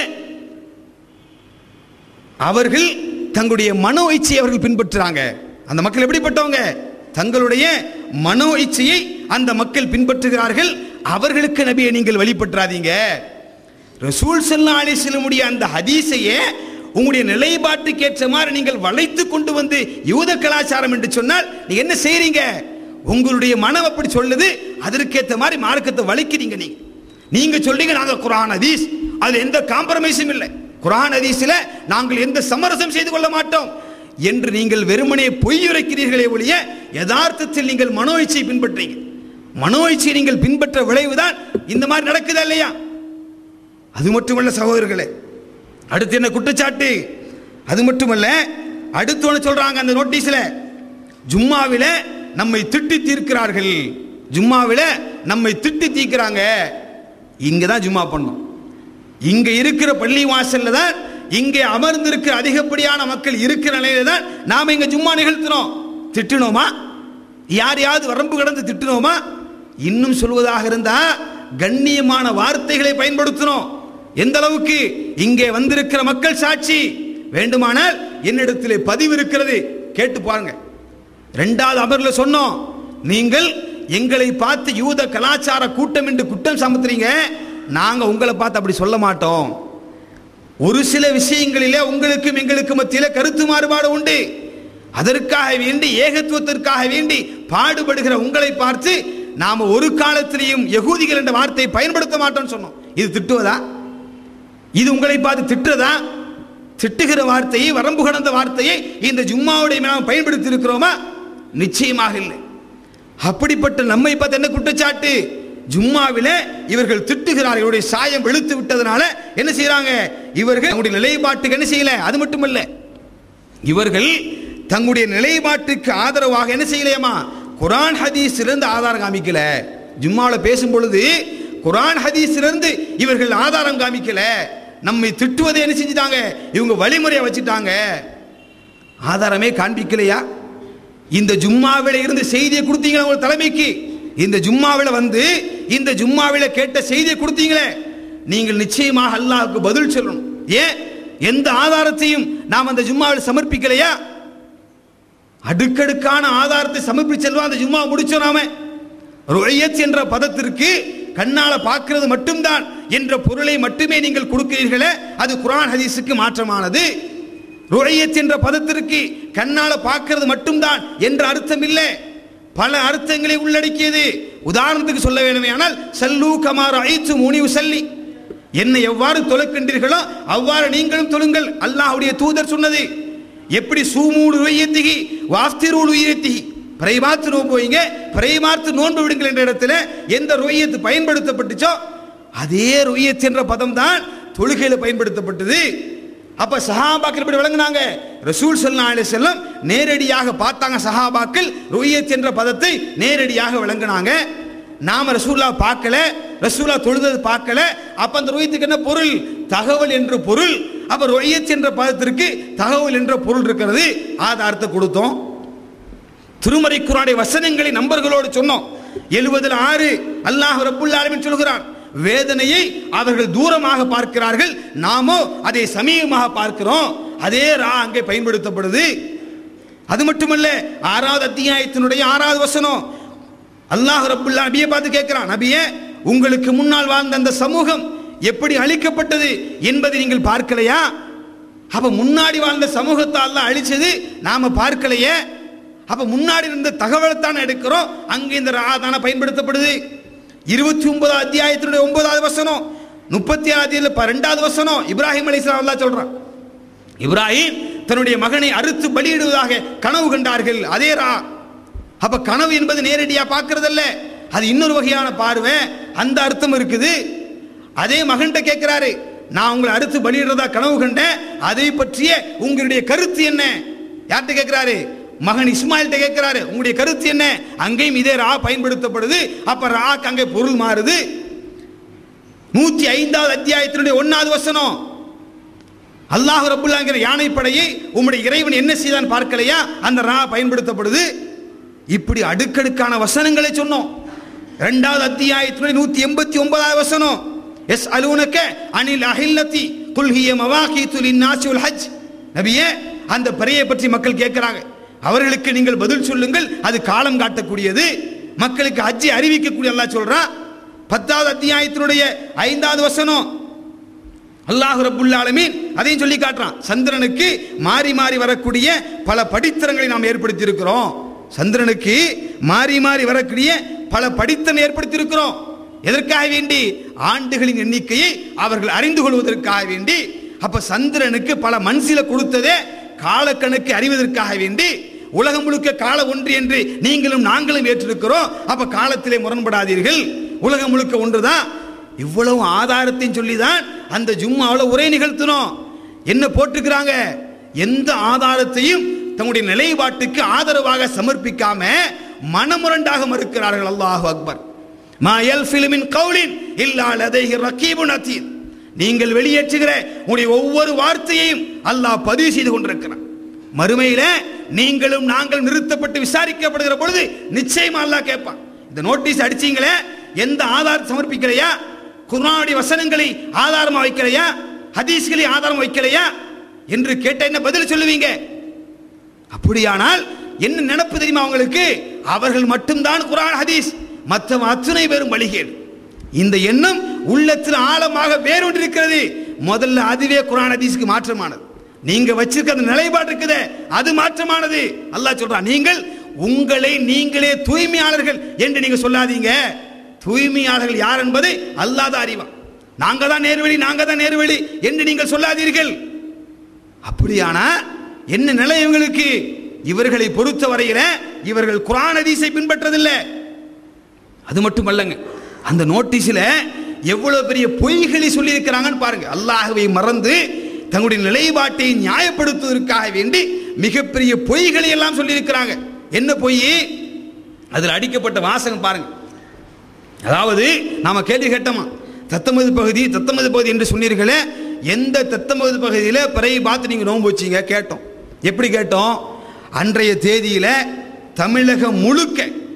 அவர்கள் தங்களுடைய மனோ இச்சையை அவர்கள் பின்பற்றுறாங்க. அந்த மக்கள் எப்படிப்பட்டவங்க? தங்களுடைய மனோ இச்சையை அந்த மக்கள் பின்பற்றுகிறார்கள். அவர்களுக்கு நபியை நீங்கள் வழிபற்றாதீங்க. ரசூல் ஸல்லல்லாஹு அலைஹி வஸல்லம் அந்த ஹதீஸையே உங்களுடைய நிலைப்பாட்டுக்கு ஏற்ற மாதிரி நீங்கள் வளைத்து கொண்டு வந்து யூத கலாச்சாரம் என்று சொன்னால் நீங்க என்ன செய்றீங்க? உங்களுடைய மனம் அப்படி சொல்லுது, அதற்கேற்ற மாதிரி மார்க்கத்தை வளைக்கிறீங்க. நீங்க நீங்க சொல்றீங்க நாங்க குர்ஆன் ஹதீஸ், அதுல எந்த காம்ப்ரமைஸும் இல்லை, குர்ஆன் ஹதீஸ்ல நாங்கள் எந்த சமரசம் செய்து கொள்ள மாட்டோம் என்று நீங்கள் வெறுமனே பொய்யுரைக்கிறீர்களே ஒழிய யதார்த்தத்தில் நீங்கள் மனோ இச்சையை பின்பற்றீங்க. மனோ இச்சையை நீங்கள் பின்பற்ற விளைவுதான் இந்த மாதிரி நடக்குதா இல்லையா? அது மட்டுமல்ல சகோதரர்களே, அடுத்து என்ன குற்றச்சாட்டு? அது மட்டுமல்ல, அடுத்து ஒன்று சொல்றாங்க அந்த நோட்டீஸ்ல, ஜும்மாவில நம்மை திட்டி தீர்க்கிறார்கள். ஜும்மாவில நம்மை திட்டி தீர்க்கிறாங்க. இங்க தான் ஜும்மா பண்ணோம், இங்க இருக்கிற பள்ளி வாசல்ல தான், இங்கே அமர்ந்திருக்கிற அதிகப்படியான மக்கள் இருக்கிற நிலையில தான் நாம இங்க ஜும்மா நிகழ்த்தினோம். திட்டினோமா? யாரையாவது வரம்பு கடந்து திட்டினோமா? இன்னும் சொல்வதாக இருந்தா கண்ணியமான வார்த்தைகளை பயன்படுத்தினோம். எந்த அளவுக்கு? இங்கே வந்திருக்கிற மக்கள் சாட்சி. வேண்டுமானால் என்னிடத்திலே பதிவு இருக்கிறது, கேட்டு பாருங்க. இரண்டாவது அமர்ல சொன்னோம், நீங்கள் எங்களை பார்த்து யூத கலாச்சார கூட்டம் என்று குற்றம் சமத்துறீங்க, நாங்க உங்களை பார்த்து அப்படி சொல்ல மாட்டோம். ஒரு சில விஷயங்களிலே உங்களுக்கும் எங்களுக்கு மத்தியில கருத்து மாறுபாடு உண்டு. அதற்காக வேண்டி, ஏகத்துவத்திற்காக வேண்டி பாடுபடுகிற உங்களை பார்த்து நாம ஒரு காலத்திலையும் யகூதிகள் என்ற வார்த்தையை பயன்படுத்த மாட்டோம்னு சொன்னோம். இது திட்டுவதா? இது உங்களை பார்த்து திட்டுறதா? திட்டுகிற வார்த்தையை, வரம்பு கடந்த வார்த்தையை இந்த ஜும்மாவுடைய நாம் பயன்படுத்தி இருக்கிறோமா? நிச்சயமாக இல்லை. அப்படிப்பட்ட நம்மை பார்த்து என்ன குற்றச்சாட்டு? ஜும்மாவில இவர்கள் திட்டுகிறார்கள், இவருடைய சாயம் வெளுத்து விட்டதனால என்ன செய்யறாங்க? இவர்கள் தங்களுடைய நிலைப்பாட்டுக்கு என்ன செய்யல? அது மட்டுமல்ல, இவர்கள் தங்களுடைய நிலைப்பாட்டுக்கு ஆதரவாக என்ன செய்யலையமா? குர்ஆன் ஹதீஸிலிருந்து ஆதாரம் காமிக்கல. ஜும்மாவில் பேசும் பொழுது குர்ஆன் ஹதீஸிலிருந்து இவர்கள் ஆதாரம் காமிக்கல. நம்மை திட்டுவதை என்ன செஞ்சுட்டாங்க? இவங்க வழிமுறையை வச்சுட்டாங்க. ஆதாரமே காண்பிக்கலையா? இந்த ஜும்மாவில இருந்து செய்தியை கொடுத்தீங்களா உங்க தலைமைக்கு? இந்த ஜும்மாவில வந்து இந்த ஜும்மாவில கேட்ட செய்தியை கொடுத்தீங்களே, நீங்கள் நிச்சயமாக அல்லாஹ்வுக்கு பதில் சொல்லணும். ஏன்? எந்த ஆதாரத்தையும் நாம் அந்த ஜும்மாவில் சமர்ப்பிக்கலையா? அடுக்கடுக்கான ஆதாரத்தை சமர்ப்பிச்சு செல்வா அந்த ஜும்மா முடிச்சோம். நாம ருஅய்யத் என்ற பதத்திற்கு கண்ணால பார்க்கிறது மட்டும்தான் என்ற பொருளை மட்டுமே நீங்கள் கொடுக்கிறீர்களே, அது குர்ஆன் ஹதீஸுக்கு மாற்றமானது. ருஅய்யத் என்ற பதத்திற்கு கண்ணால பார்க்கிறது மட்டும்தான் என்ற அர்த்தம் இல்லை, பல அர்த்தங்களை உள்ளடக்கியது. உதாரணத்துக்கு சொல்ல வேண்டுமே ஆனால் சல்லூ கமா ரஅய்துமூனி உஸல்லி, என்னை எவ்வாறு தொழுகின்றீர்களோ அவ்வாறு நீங்களும் தொழுங்கள் அல்லாஹ்வுடைய தூதர் சொன்னது. எப்படி சூமூடு ருஅய்யத்திஹி வாஃப்திரு ருஅய்யத்திஹி, பிறைமாத்து நோன்பு வைங்க, பிறைமாத்து நோன்பு விடுங்கள் என்ற இடத்துல எந்த ருஅய்யத் பயன்படுத்தப்பட்டுச்சோ அதே ருஅய்யத் என்ற பதம் தான் தொழுகையில பயன்படுத்தப்பட்டது. அப்ப சஹாபாக்கள் எப்படி விளங்குனாங்க? ரசூல் ஸல்லல்லாஹு அலைஹி வஸல்லம் நேரடியாக பார்த்தாங்க, சஹாபாக்கள் ருஅய்யத் என்ற பதத்தை நேரடியாக விளங்குனாங்க. நாம ரசூலுல்லாஹ் பார்க்கல, ரசூலுல்லாஹ் தொழுதது பார்க்கல. அப்ப அந்த ருஅய்யத்துக்கு என்ன பொருள்? தகவல் என்று பொருள். அப்ப ருஅய்யத் என்ற பதத்திற்கு தகவல் என்ற பொருள் இருக்கிறது, ஆதாரத்தை கொடுத்தோம். திருமறை குர்ஆனுடைய வசனங்களை நம்பர்களோடு சொன்னோம். எழுபதில் ஆறு அல்லாஹ் ரப்புல் ஆலமீன் சொல்கிறான், வேதனையை அவர்கள் தூரமாக பார்க்கிறார்கள், நாமோ அதை சமீபமாக பார்க்கிறோம். அதே ரா அங்கே பயன்படுத்தப்படுது. அது மட்டுமல்ல, ஆறாவது அத்தியாயத்தினுடைய ஆறாவது வசனம் அல்லாஹ் ரப்புல் ஆலமீன் நபியை பார்த்து கேட்கிறான், நபியே உங்களுக்கு முன்னால் வாழ்ந்த அந்த சமூகம் எப்படி அழிக்கப்பட்டது என்பதை நீங்கள் பார்க்கலையா? அப்ப முன்னாடி வாழ்ந்த சமூகத்தை அல்லாஹ் அழிச்சது நாம பார்க்கலையே. அப்ப முன்னாடி இருந்த தகவலை தானே எடுக்கிறோம், அங்கே இந்த ரா தானே பயன்படுத்தப்படுது. இருபத்தி ஒன்பதாவது அத்தியாயத்தினுடைய ஒன்பதாவது வசனம், முப்பத்தி ஆறாவது ரெண்டாவது வசனம் இப்ராஹிம் அலைஹிஸ்ஸலாம் அல்லாஹ் சொல்றான், இப்ராஹிம் தன்னுடைய மகனை அறுத்து பலியிடுவதாக கனவு கண்டார்கள், அதே ரா. அப்ப கனவு என்பது நேரடியா பார்க்கறதல்ல, அது இன்னொரு வகையான பார்வை, அந்த அர்த்தம் இருக்குது. அதே மகன்கிட்ட கேட்கிறாரு, நான் உங்களை அறுத்து பலியிடுறதா கனவு கண்டேன், அதை பற்றிய உங்களுடைய கருத்து என்ன? யார்கிட்ட கேட்கிறாரு? மகன் இஸ்மாயில்கிட்ட கேட்கிறாரு, உங்களுடைய கருத்து என்ன? அங்கேயும் இதே ரா பயன்படுத்தப்படுது. அப்ப ராக்கு அங்கே பொருள் மாறுது. நூத்தி ஐந்தாவது அத்தியாயத்தினுடைய ஒன்னாவது வசனம் அல்லாஹ் ரப்புல் ஆலமீன் யானைப்படையை உம்முடைய இறைவன் என்ன செய்தான் பார்க்கலையா? அந்த ரா பயன்படுத்தப்படுது. இப்படி அடுக்கடுக்கான வசனங்களை சொன்னோம். இரண்டாவது அத்தியாயத்தினுடைய நூத்தி எண்பத்தி ஒன்பதாவது வசனம், எஸ் அலூனக அனில் அஹில்லதி குல் ஹிய மவாகீது லின்னாஸி வல் ஹஜ், நபியே அந்த பிறையை பற்றி மக்கள் கேட்கிறாங்க, அவர்களுக்கு நீங்கள் பதில் சொல்லுங்கள், அது காலம் காட்டக்கூடியது, மக்களுக்கு ஹஜ்ஜை அறிவிக்கக்கூடிய அல்லாஹ் சொல்றான். பத்தாவது அத்தியாயத்தினுடைய ஐந்தாவது வசனம் அல்லாஹ் ரப்புல் ஆலமீன் அதையும் சொல்லி காட்டுறான், சந்திரனுக்கு மாறி மாறி வரக்கூடிய பல படித்தரங்களை நாம் ஏற்படுத்தி இருக்கிறோம். சந்திரனுக்கு மாறி மாறி வரக்கூடிய பல படித்தரம் ஏற்படுத்தி இருக்கிறோம். எதற்காக வேண்டி? ஆண்டுகளின் எண்ணிக்கையை அவர்கள் அறிந்து கொள்வதற்காக வேண்டி. அப்ப சந்திரனுக்கு பல மன்சில கொடுத்ததே காலக்கணக்கு அறிவதற்காக வேண்டி. உலகம் முழுக்க கால ஒன்று என்று நீங்களும் நாங்களும் ஏற்றிருக்கிறோம். அப்ப காலத்திலே முரண்படாதீர்கள், உலகம் முழுக்க ஒன்றுதான். இவ்வளவு ஆதாரத்தையும் சொல்லிதான் அந்த ஜும்மாவில் உரை நிகழ்த்தினோம். என்ன போட்டுக்கிறாங்க? எந்த ஆதாரத்தையும் தங்களுடைய நிலைப்பாட்டுக்கு ஆதரவாக சமர்ப்பிக்காம மனமுரண்டாக மறுக்கிறார்கள். அல்லாஹு அக்பர். மா யல்ஃபிலு மின் கௌலின் இல்லா லதைஹி ரகீபுன் அதீத், நீங்கள் வெளியேற்றுகிற உங்களுடைய ஒவ்வொரு வார்த்தையையும் அல்லாஹ் பதிவு செய்து கொண்டிருக்கிறான். மறுமையில நீங்களும் நாங்கள் நிறுத்தப்பட்டு விசாரிக்கப்படுகிற பொழுது நிச்சயமா அல்லாஹ் கேட்பான், இந்த நோட்டீஸ் அடிச்சீங்களே, எந்த ஆதாரத்தை சமர்ப்பிக்கலையா? குர்ஆனுடைய வசனங்களை ஆதாரமா வைக்கலையா? ஹதீஸ்களை ஆதாரம் வைக்கலையா என்று கேட்ட என்ன பதில் சொல்லுவீங்க? அப்படியானால் என்ன நினைப்பு தெரியுமா அவங்களுக்கு? அவர்கள் மட்டும்தான் குர்ஆன் ஹதீஸ், மற்ற அத்தனை பேரும் வழிகேடு. இந்த எண்ணம் உள்ளத்தில் ஆழமாக வேரூன்றிருக்கிறது. முதல்ல அதுவே குர்ஆன் ஹதீஸ்க்கு மாற்றமானது. நீங்க வச்சிருக்க அந்த நிலைப்பாடு இருக்குதே, அது மாற்றமானது. அல்லாஹ் சொல்றான், நீங்கள் உங்களை நீங்களே தூய்மையாளர்கள் என்று நீங்க சொல்லாதீங்க. தூய்மையாளர்கள் யார் என்பதை அல்லாஹ் தான் அறிவான். நாங்க தான் நேர்வழி, நாங்க தான் நேர்வழி என்று நீங்கள் சொல்லாதீர்கள். அப்படியானா என்ன நிலை இவங்களுக்கு? இவர்களை பொறுத்த வரையில இவர்கள் குர்ஆன் ஹதீஸை பின்பற்றதில்லை. அது மட்டுமல்லங்க, அந்த நோட்டீஸ்ல எவ்வளவு பெரிய பொய்களை சொல்லி இருக்கிறாங்கன்னு பாருங்க. அல்லாஹ்வை மறந்து தங்களுடைய நிலைப்பாட்டை நியாயப்படுத்துவதற்காக வேண்டி மிகப்பெரிய பொய்களை எல்லாம் சொல்லி இருக்கிறாங்க. என்ன பொய்? அதில் அடிக்கப்பட்ட வாசகம் பாருங்க. அதாவது நாம கேள்வி கேட்டோமா, தத்தமது பகுதி தத்தமது பகுதி என்று சொன்னீர்களே, எந்த தத்தமது பகுதியில் பிறையை பார்த்து நீங்க நோன்பு வச்சீங்க? கேட்டோம். எப்படி கேட்டோம்? அன்றைய தேதியில தமிழகம் முழுக்க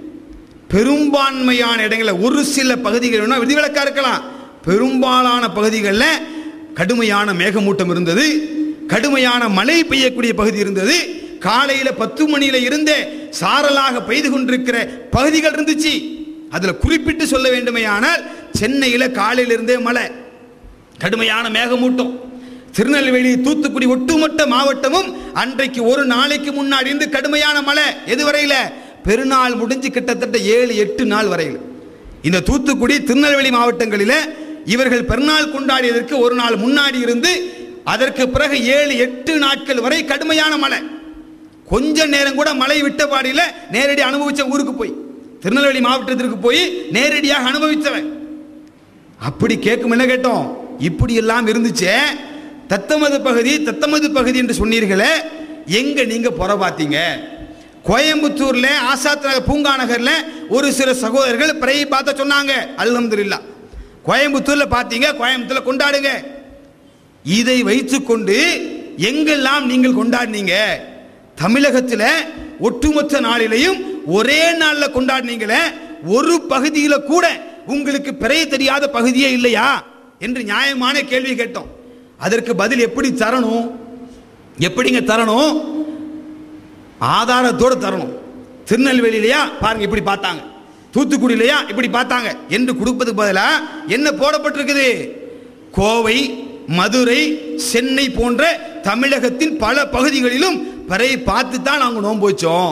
பெரும்பான்மையான இடங்களில், ஒரு சில பகுதிகள் விதிவிலக்கா இருக்கலாம், பெரும்பாலான பகுதிகளில் கடுமையான மேகமூட்டம் இருந்தது, கடுமையான மழை பெய்யக்கூடிய பகுதி இருந்தது. காலையில பத்து மணியில இருந்தே சாரலாக பெய்து கொண்டிருக்கிற பகுதிகள் இருந்துச்சு. அதுல குறிப்பிட்டு சொல்ல வேண்டுமையானால் சென்னையில காலையில இருந்தே மழை, கடுமையான மேகமூட்டம். திருநெல்வேலி, தூத்துக்குடி ஒட்டுமொத்த மாவட்டமும் அன்றைக்கு ஒரு நாளைக்கு முன்னாடி இருந்து கடுமையான மழை. எது வரையில? பெருநாள் முடிஞ்சு கிட்டத்தட்ட ஏழு எட்டு நாள் வரையில். இந்த தூத்துக்குடி, திருநெல்வேலி மாவட்டங்களில் இவர்கள் பெருநாள் கொண்டாடியதற்கு ஒரு நாள் முன்னாடி இருந்து அதற்கு பிறகு ஏழு எட்டு நாட்கள் வரை கடுமையான மழை. கொஞ்ச நேரம் கூட மழை விட்ட பாடியில நேரடி அனுபவிச்ச ஊருக்கு போய், திருநெல்வேலி மாவட்டத்திற்கு போய் நேரடியாக அனுபவித்தவன். அப்படி கேட்கும் என்ன கேட்டோம், இப்படி எல்லாம் இருந்துச்சே, தத்தமது பகுதி தத்தமது பகுதி என்று சொன்னீர்களே, எங்க நீங்க புற பார்த்தீங்க? கோயம்புத்தூர்ல ஆசாத் நகர் பூங்கா நகர்ல ஒரு சில சகோதரர்கள் பிறையை பார்த்த சொன்னாங்க. அல்ஹம்துலில்லாஹ். கோயம்புத்தூர்ல பார்த்தீங்க, கோயம்புத்தூர்ல கொண்டாடுங்க. இதை வைத்துக்கொண்டு எங்கெல்லாம் நீங்கள் கொண்டாடினீங்க? தமிழகத்தில் ஒட்டுமொத்த நாளிலையும் ஒரே நாளில் கொண்டாடினீங்களே, ஒரு பகுதியில் கூட உங்களுக்கு பிறை தெரியாத பகுதியே இல்லையா என்று நியாயமான கேள்வி கேட்டோம். அதற்கு பதில் எப்படி தரணும்? எப்படிங்க தரணும்? ஆதாரத்தோடு தரணும். திருநெல்வேலியிலையா பாருங்க இப்படி பார்த்தாங்க, தூத்துக்குடியிலையா இப்படி பார்த்தாங்க என்று கொடுப்பதுக்கு பதிலாக என்ன போடப்பட்டிருக்குது? கோவை, மதுரை, சென்னை போன்ற தமிழகத்தின் பல பகுதிகளிலும் பிறை பார்த்து தான் நாங்கள் நோன்பு வச்சோம்.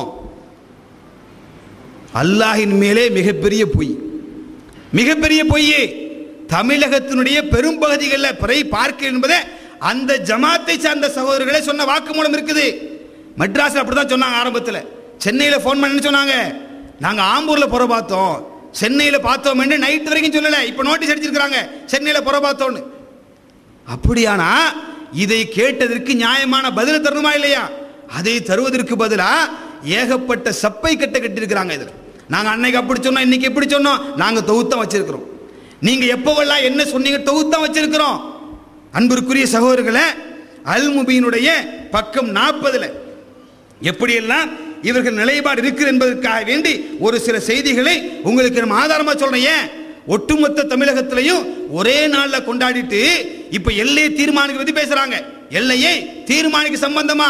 அல்லாஹின் மேலே மிகப்பெரிய பொய், மிகப்பெரிய பொய்யே. தமிழகத்தினுடைய பெரும் பகுதிகளில் பிறை பார்க்க என்பதை அந்த ஜமாத்தை சார்ந்த சகோதரர்களே சொன்ன வாக்குமூலம் இருக்குது. மெட்ராஸில் அப்படிதான் சொன்னாங்க ஆரம்பத்தில். சென்னையில் ஃபோன் பண்ணி சொன்னாங்க, நாங்கள் ஆம்பூரில் புற பார்த்தோம், சென்னையில் பார்த்தோம் என்று நைட் வரைக்கும் சொல்லலை. இப்போ நோட்டீஸ் அடிச்சிருக்கிறாங்க, சென்னையில் புற பார்த்தோன்னு. அப்படியானா இதை கேட்டதற்கு நியாயமான பதில் தரணுமா இல்லையா? அதை தருவதற்கு பதிலாக ஏகப்பட்ட சப்பை கட்ட கட்டியிருக்கிறாங்க. இதில் நாங்கள் அன்னைக்கு அப்படி சொன்னோம், இன்னைக்கு எப்படி சொன்னோம், நாங்கள் தொகுத்தான் வச்சிருக்கிறோம். நீங்க எப்பவெல்லாம் என்ன சொன்னீங்க தொகுத்தான் வச்சிருக்கிறோம். அன்பிற்குரிய சகோதரர்களே, அல் முபீனுடைய பக்கம் நாற்பதுல எப்படியெல்லாம் இவர்கள் நிலைப்பாடு இருக்கிறது என்பதற்காக வேண்டி ஒரு சில செய்திகளை உங்களுக்கு நம்ம ஆதாரமா சொல்றேன். ஏன் ஒட்டுமொத்த தமிழகத்திலையும் ஒரே நாள்ல கொண்டாடிட்டு இப்ப எல்லையை தீர்மானிக்க பத்தி பேசுறாங்க. எல்லையை தீர்மானிக்க சம்பந்தமா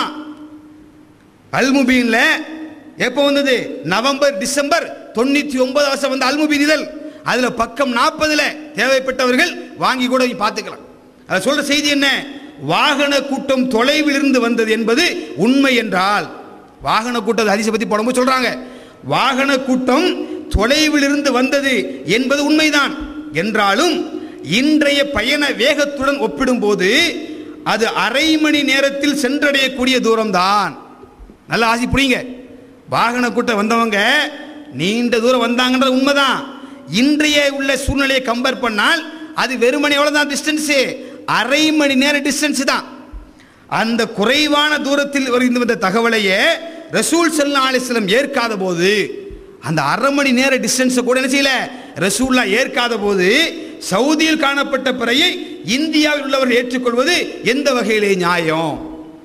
அல் முபீன்ல எப்ப வந்தது? நவம்பர் டிசம்பர் தொண்ணூத்தி ஒன்பது வருஷம் வந்த அல் முபீன் இதழ், அதுல பக்கம் நாற்பதுல தேவைப்பட்டவர்கள் வாங்கி கூட பார்த்துக்கலாம். அதை சொல்ற செய்தி என்ன? வாகன கூட்டம் தொலைவில் இருந்து வந்தது என்பது உண்மை என்றால், வாகன கூட்டம் ஹதீஸை பத்தி போடும்போது சொல்றாங்க, வாகன கூட்டம் தொலைவில் இருந்து வந்தது என்பது உண்மைதான் என்றாலும் இன்றைய பயண வேகத்துடன் ஒப்பிடும் போது அது அரை மணி நேரத்தில் சென்றடையக்கூடிய தூரம் தான். நல்லா ஆசி புரியுங்க. வாகன கூட்டம் வந்தவங்க நீண்ட தூரம் வந்தாங்கன்றது உண்மைதான். இன்றைய உள்ள சூழ்நிலையை கம்பேர் பண்ணால் அது வெறுமனே எவ்வளவுதான் டிஸ்டன்ஸ்? அரை மணி நேர டிஸ்டன்ஸ் தான். அந்த குறைவான தூரத்தில் வந்த தகவலையே ரசூல் ஸல்லல்லாஹு அலைஹி வஸல்லம் ஏற்காத போது, அந்த அரை மணி நேர டிஸ்டன்ஸ் கூட என்ன செய்யல ரசூல்லா ஏற்காத போது, சவுதியில் காணப்பட்ட பிறையை இந்தியாவில் உள்ளவர்கள் ஏற்றுக்கொள்வது எந்த வகையிலே நியாயம்?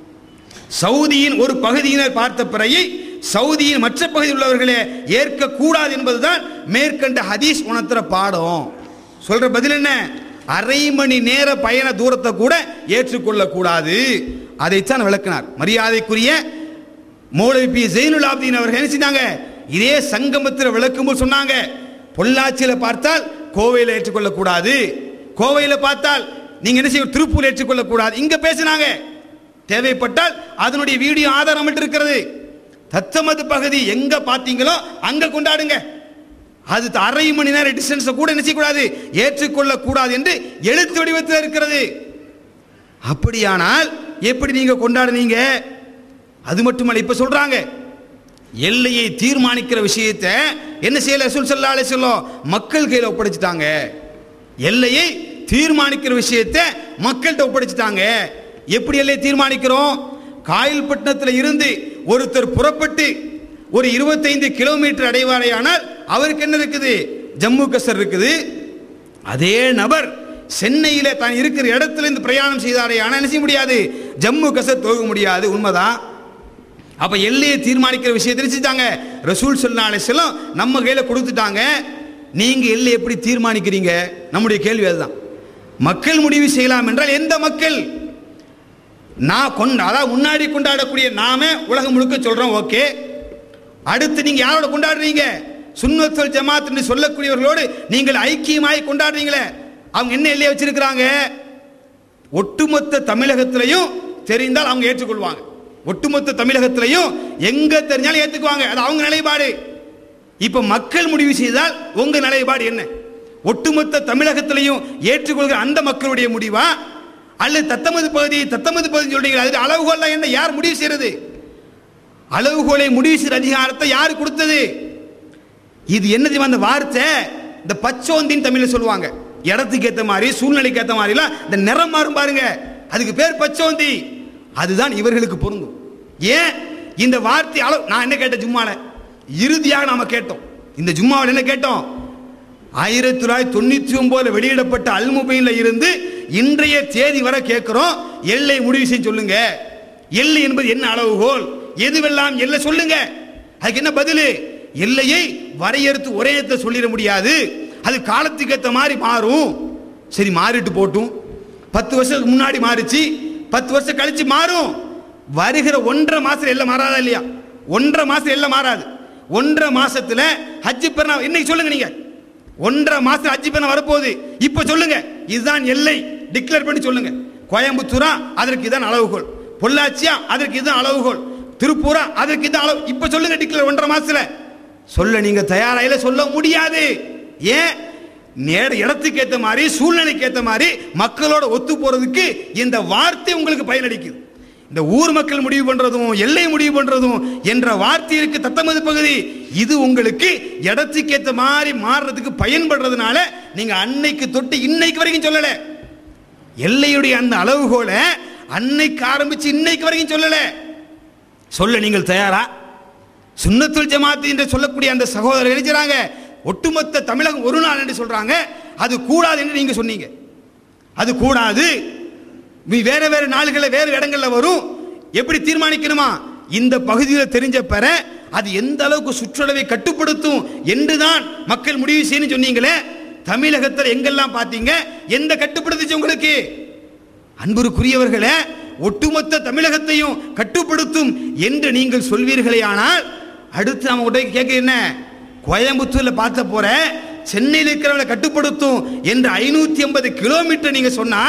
சவுதியின் ஒரு பகுதியினர் பார்த்த பிறையை சவுதியின் மற்ற பகுதியில் உள்ளவர்களே ஏற்க கூடாது என்பதுதான் மேற்கண்ட ஹதீஸ் உணர்த்துற பாடம். சொல்ற பதில் என்ன? அரை மணி நேர பயண தூரத்தை கூட ஏற்றுக்கொள்ள கூடாது. அதைத்தான் விளக்கினார் மரியாதைக்குரிய மௌலவி பி ஜெயினுல் ஆபிதீன் அவர்கள். என்ன செஞ்சாங்க? இதே சங்கமத்தில் விளக்கும்போது சொன்னாங்க, பொள்ளாச்சியில் பார்த்தால் கோவையில் ஏற்றுக்கொள்ள கூடாது, கோவையில் பார்த்தால் நீங்க என்ன செய்ய திருப்பூர் ஏற்றுக்கொள்ள கூடாது. இங்க பேசினாங்க. தேவைப்பட்டால் அதனுடைய வீடியோ ஆதாரம் இருக்கிறது. தத்தமது பகுதி எங்க பார்த்தீங்களோ அங்க கொண்டாடுங்க. அது அரை மணி நேர டிஸ்டன்ஸ் கூட என்ன செய்யக்கூடாது, ஏற்றுக்கொள்ள கூடாது என்று எழுத்து வடிவத்தில் இருக்கிறது. அப்படியானால் எப்படி நீங்க கொண்டாடுனீங்க? அது மட்டுமல்ல, இப்ப சொல்றாங்க எல்லையை தீர்மானிக்கிற விஷயத்தை என்ன செய்யல ரசூல் ஸல்லல்லாஹு அலைஹி வஸல்லம் மக்கள் கையில் ஒப்படைச்சிட்டாங்க. எல்லையை தீர்மானிக்கிற விஷயத்தை மக்கள்கிட்ட ஒப்படைச்சிட்டாங்க. எப்படி எல்லையை தீர்மானிக்கிறோம்? காயல்பட்டினத்தில் இருந்து ஒருத்தர் புறப்பட்டு ஒரு இருபத்தைந்து கிலோமீட்டர் அடைவாரையானால் அவருக்கு என்ன இருக்குது? ஜம்மு கசர் இருக்குது. அதே நபர் சென்னையில தான் இருக்கிற இடத்துல இருந்து பிரயாணம் செய்தாரே ஆனால் என்ன செய்ய முடியாது? ஜம்மு கசர் போக முடியாது. உண்மைதான். அப்ப எல்லையை தீர்மானிக்கிற விஷயத்தை செஞ்சாங்க ரசூல் ஸல்லல்லாஹு அலைஹி வஸல்லம் நம்ம கையில கொடுத்துட்டாங்க. நீங்க எல்லை எப்படி தீர்மானிக்கிறீங்க? நம்முடைய கேள்வி அதுதான். மக்கள் முடிவு செய்யலாம் என்றால் எந்த மக்கள்? நான் கொண்ட அதாவது முன்னாடி கொண்டாடக்கூடிய நாம உலகம் முழுக்க சொல்றோம், ஓகே. அடுத்து நீங்க யாரோட கொண்டாடுறீங்க? சுன்னத் வல் ஜமாத் என்று சொல்லக்கூடியவர்களோடு நீங்கள் ஐக்கியமாய் கொண்டாடுறீங்களே, அவங்க என்ன எல்லையை வச்சிருக்கிறாங்க? ஒட்டுமொத்த தமிழகத்திலையும் தெரிந்தால் அவங்க ஏற்றுக்கொள்வாங்க. ஒட்டுமொத்த தமிழகத்திலையும் எங்க தெரிஞ்சாலும் ஏற்றுக்குவாங்க. அது அவங்க நிலைப்பாடு. இப்ப மக்கள் முடிவு செய்தால் உங்க நிலைப்பாடு என்ன? ஒட்டுமொத்த தமிழகத்திலையும் ஏற்றுக்கொள்கிற அந்த மக்களுடைய முடிவா, அல்லது தத்தமது பகுதி தத்தமது பகுதி சொல்றீங்க, அது அளவுகோல் என்ன? யார் முடிவு செய்யறது? அளவுகோலை முடிவு செய்யற அதிகாரத்தை யார் கொடுத்தது? இது என்னது அந்த வார்த்தை? இந்த பச்சோந்தின் தமிழ்ல சொல்லுவாங்க. இடத்துக்கு ஏற்ற மாதிரி சூழ்நிலைக்கு ஏற்ற மாதிரிலாம் இந்த நிறம் மாறும் பாருங்க, அதுக்கு பேர் பச்சோந்தி. அதுதான் இவர்களுக்கு பொருந்தும். ஏன் இந்த வார்த்தை அளவு? நான் என்ன கேட்டேன் ஜும்மால, இறுதியாக நாம கேட்டோம், இந்த ஜும்மாவில் என்ன கேட்டோம்? ஆயிரத்தி தொள்ளாயிரத்தி தொண்ணூத்தி ஒன்பதுல வெளியிடப்பட்ட அல்முபைன்ல இருந்து இன்றைய தேதி வரை கேட்கிறோம். எல்லை முடிவு செய்ய சொல்லுங்க. எல்லை என்பது என்ன அளவுகோல்? எதுவெல்லாம் எல்லை சொல்லுங்க. அதுக்கு என்ன பதில்? எல்லையை வரையறுத்து ஒரே இடத்துல சொல்லிட முடியாது, அது காலத்துக்கு ஏற்ற மாதிரி மாறும். சரி, மாறிட்டு போட்டும். பத்து வருஷத்துக்கு முன்னாடி மாறிச்சு, பத்து வருஷம் கழிச்சு மாறும். வருகிற ஒன்றரை மாசம் எல்லாம் மாறாதா இல்லையா? ஒன்றரை மாசம் எல்லாம் மாறாது. ஒன்றரை மாசத்துல ஹஜ்ஜி பெருநாள் இன்னைக்கு சொல்லுங்க. நீங்க ஒன்றரை மாசம் ஹஜ்ஜி பெருநாள் வரப்போகுது, இப்ப சொல்லுங்க. இதுதான் எல்லை டிக்ளேர் பண்ணி சொல்லுங்க. கோயம்புத்தூரா அதற்கு இதான் அளவுகோல், பொள்ளாச்சியா அதற்கு இதுதான் அளவுகோல், திருப்பூரா அதற்கு இதான் அளவு. இப்ப சொல்லுங்க டிக்ளேர். ஒன்றரை மாசத்துல சொல்ல நீங்க தயாராயில சொல்ல முடியாது. ஏன்? நேர இடத்துக்கு ஏற்ற மாதிரி சூழ்நிலைக்கு ஏற்ற மாதிரி மக்களோட ஒத்து போறதுக்கு இந்த வார்த்தை உங்களுக்கு பயனளிக்குது. இந்த ஊர் மக்கள் முடிவு பண்றதும் எல்லை முடிவு பண்றதும் என்ற வார்த்தைக்கு தத்தமது பகுதி, இது உங்களுக்கு இடத்துக்கு ஏற்ற மாதிரி மாறுறதுக்கு பயன்படுறதுனால நீங்க அன்னைக்கு தொட்டு இன்னைக்கு வரைக்கும் சொல்லல. எல்லையுடைய அந்த அளவுகோலை அன்னைக்கு ஆரம்பிச்சு இன்னைக்கு வரைக்கும் சொல்லல. சொல்ல நீங்கள் தயாரா? சுன்னத்துல் ஜமாத் என்று சொல்லக்கூடிய அந்த சகோதரர் எழுதுறாங்க, ஒட்டுமொத்த தமிழகம் ஒரு நாள் என்று சொல்றாங்க. அது கூடாது என்று நீங்க சொன்னீங்க. அது கூடாது, வேற வேற நாடுகளில் வேறு இடங்கள்ல வரும். எப்படி தீர்மானிக்கணுமா? இந்த பகுதியில் தெரிஞ்ச பெற அது எந்த அளவுக்கு சுற்றளவை கட்டுப்படுத்தும் என்றுதான் மக்கள் முடிவு செய்யணும் சொன்னீங்களே. தமிழகத்தில் எங்கெல்லாம் பார்த்தீங்க? எந்த கட்டுப்படுத்துச்சு உங்களுக்கு? அன்புக்குரியவர்களே, ஒட்டுமொத்த தமிழகத்தையும் கட்டுப்படுத்தும் என்று நீங்கள் சொல்வீர்களே. ஆனால் அடுத்து நாம உடைய கேட்க என்ன? கோயம்புத்தூர்ல பார்த்த போற சென்னையில் இருக்கிறவங்களை கட்டுப்படுத்தும் என்று ஐநூத்தி ஐம்பது கிலோமீட்டர் நீங்க சொன்னா,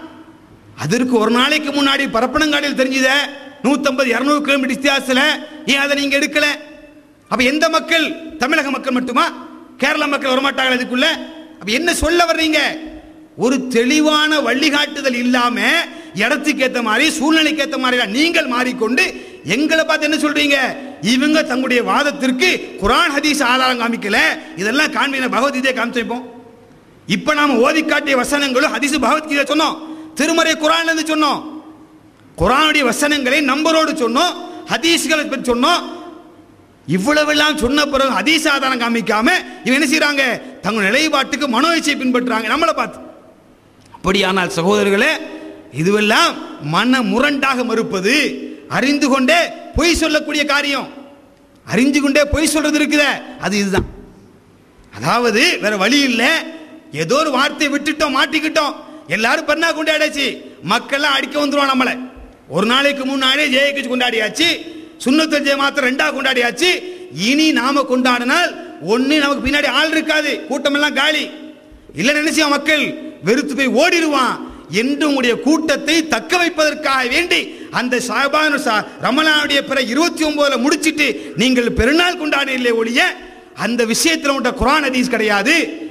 அதற்கு ஒரு நாளைக்கு முன்னாடி பரப்பனங்காடியில் தெரிஞ்சத நூத்தி ஐம்பது இருநூறு கிலோமீட்டர் வித்தியாசத்துல ஏன் அதை நீங்க எடுக்கல? அப்ப எந்த மக்கள்? தமிழக மக்கள் மட்டுமா? கேரள மக்கள் வரமாட்டாங்க இதுக்குள்ள? அப்ப என்ன சொல்ல வர்றீங்க? ஒரு தெளிவான வழிகாட்டுதல் இல்லாம இடத்துக்கு ஏற்ற மாதிரி சூழ்நிலைக்கு ஏற்ற மாதிரி நீங்கள் மாறிக்கொண்டு எங்களை பார்த்து என்ன சொல்றீங்க? இவங்க தங்களுடைய வாதத்திற்கு குர்ஆன் ஹதீஸ் ஆதாரம் காமிக்கல, இதெல்லாம் காண்பின பகவத்கீதையை காமிச்சிப்போம். இப்ப நாம ஓதி காட்டிய வசனங்களும் ஹதீஸ் பகவத்கீதை சொன்னோம், திருமறை குர்ஆன்ல இருந்து சொன்னோம், குர்ஆனுடைய வசனங்களை நம்பரோடு சொன்னோம், ஹதீஸ்களை பற்றி சொன்னோம். இவ்வளவெல்லாம் சொன்ன பிறகு ஹதீஸ் ஆதாரம் காமிக்காம இவங்க என்ன செய்யறாங்க? தங்கள் நிலைப்பாட்டுக்கு மனோ இச்சையை பின்பற்றுறாங்க நம்மளை பார்த்து. அப்படியானால் சகோதரர்களே, இதுவெல்லாம் மன முரண்டாக மறுப்பது, அறிந்து கொண்டே பொய் சொல்லக்கூடிய காரியம். அறிந்து கொண்டே பொய் சொல்றது இருக்குத, அது இதுதான். அதாவது வேற வழி இல்லை, ஏதோ ஒரு வார்த்தையை விட்டுட்டோம், மாட்டிக்கிட்டோம், எல்லாரும் பெண்ணா கொண்டாடியாச்சு, மக்கள்லாம் அடிக்க வந்துருவான் நம்மளை. ஒரு நாளைக்கு முன்னாடியே ஜெயிக்கு கொண்டாடியாச்சு, சுன்னத்துல் ஜமாத் ரெண்டா கொண்டாடியாச்சு. இனி நாம கொண்டாடினால் ஒன்னு நமக்கு பின்னாடி ஆள் இருக்காது, கூட்டம் எல்லாம் காலி. இல்ல நினைச்சா மக்கள் வெறுத்து போய் ஓடிடுவான் என்று உங்களுடைய கூட்டத்தை தக்க வைப்பதற்காக வேண்டி அந்த ஷாபான் ரமலானுடைய பிற இருபத்தி ஒன்பதுல முடிச்சிட்டு நீங்கள் பெருநாள் கொண்டாடினீர்களே ஒழிய அந்த விஷயத்தில் உங்கள்கிட்ட குர்ஆன் ஹதீஸ் கிடையாது.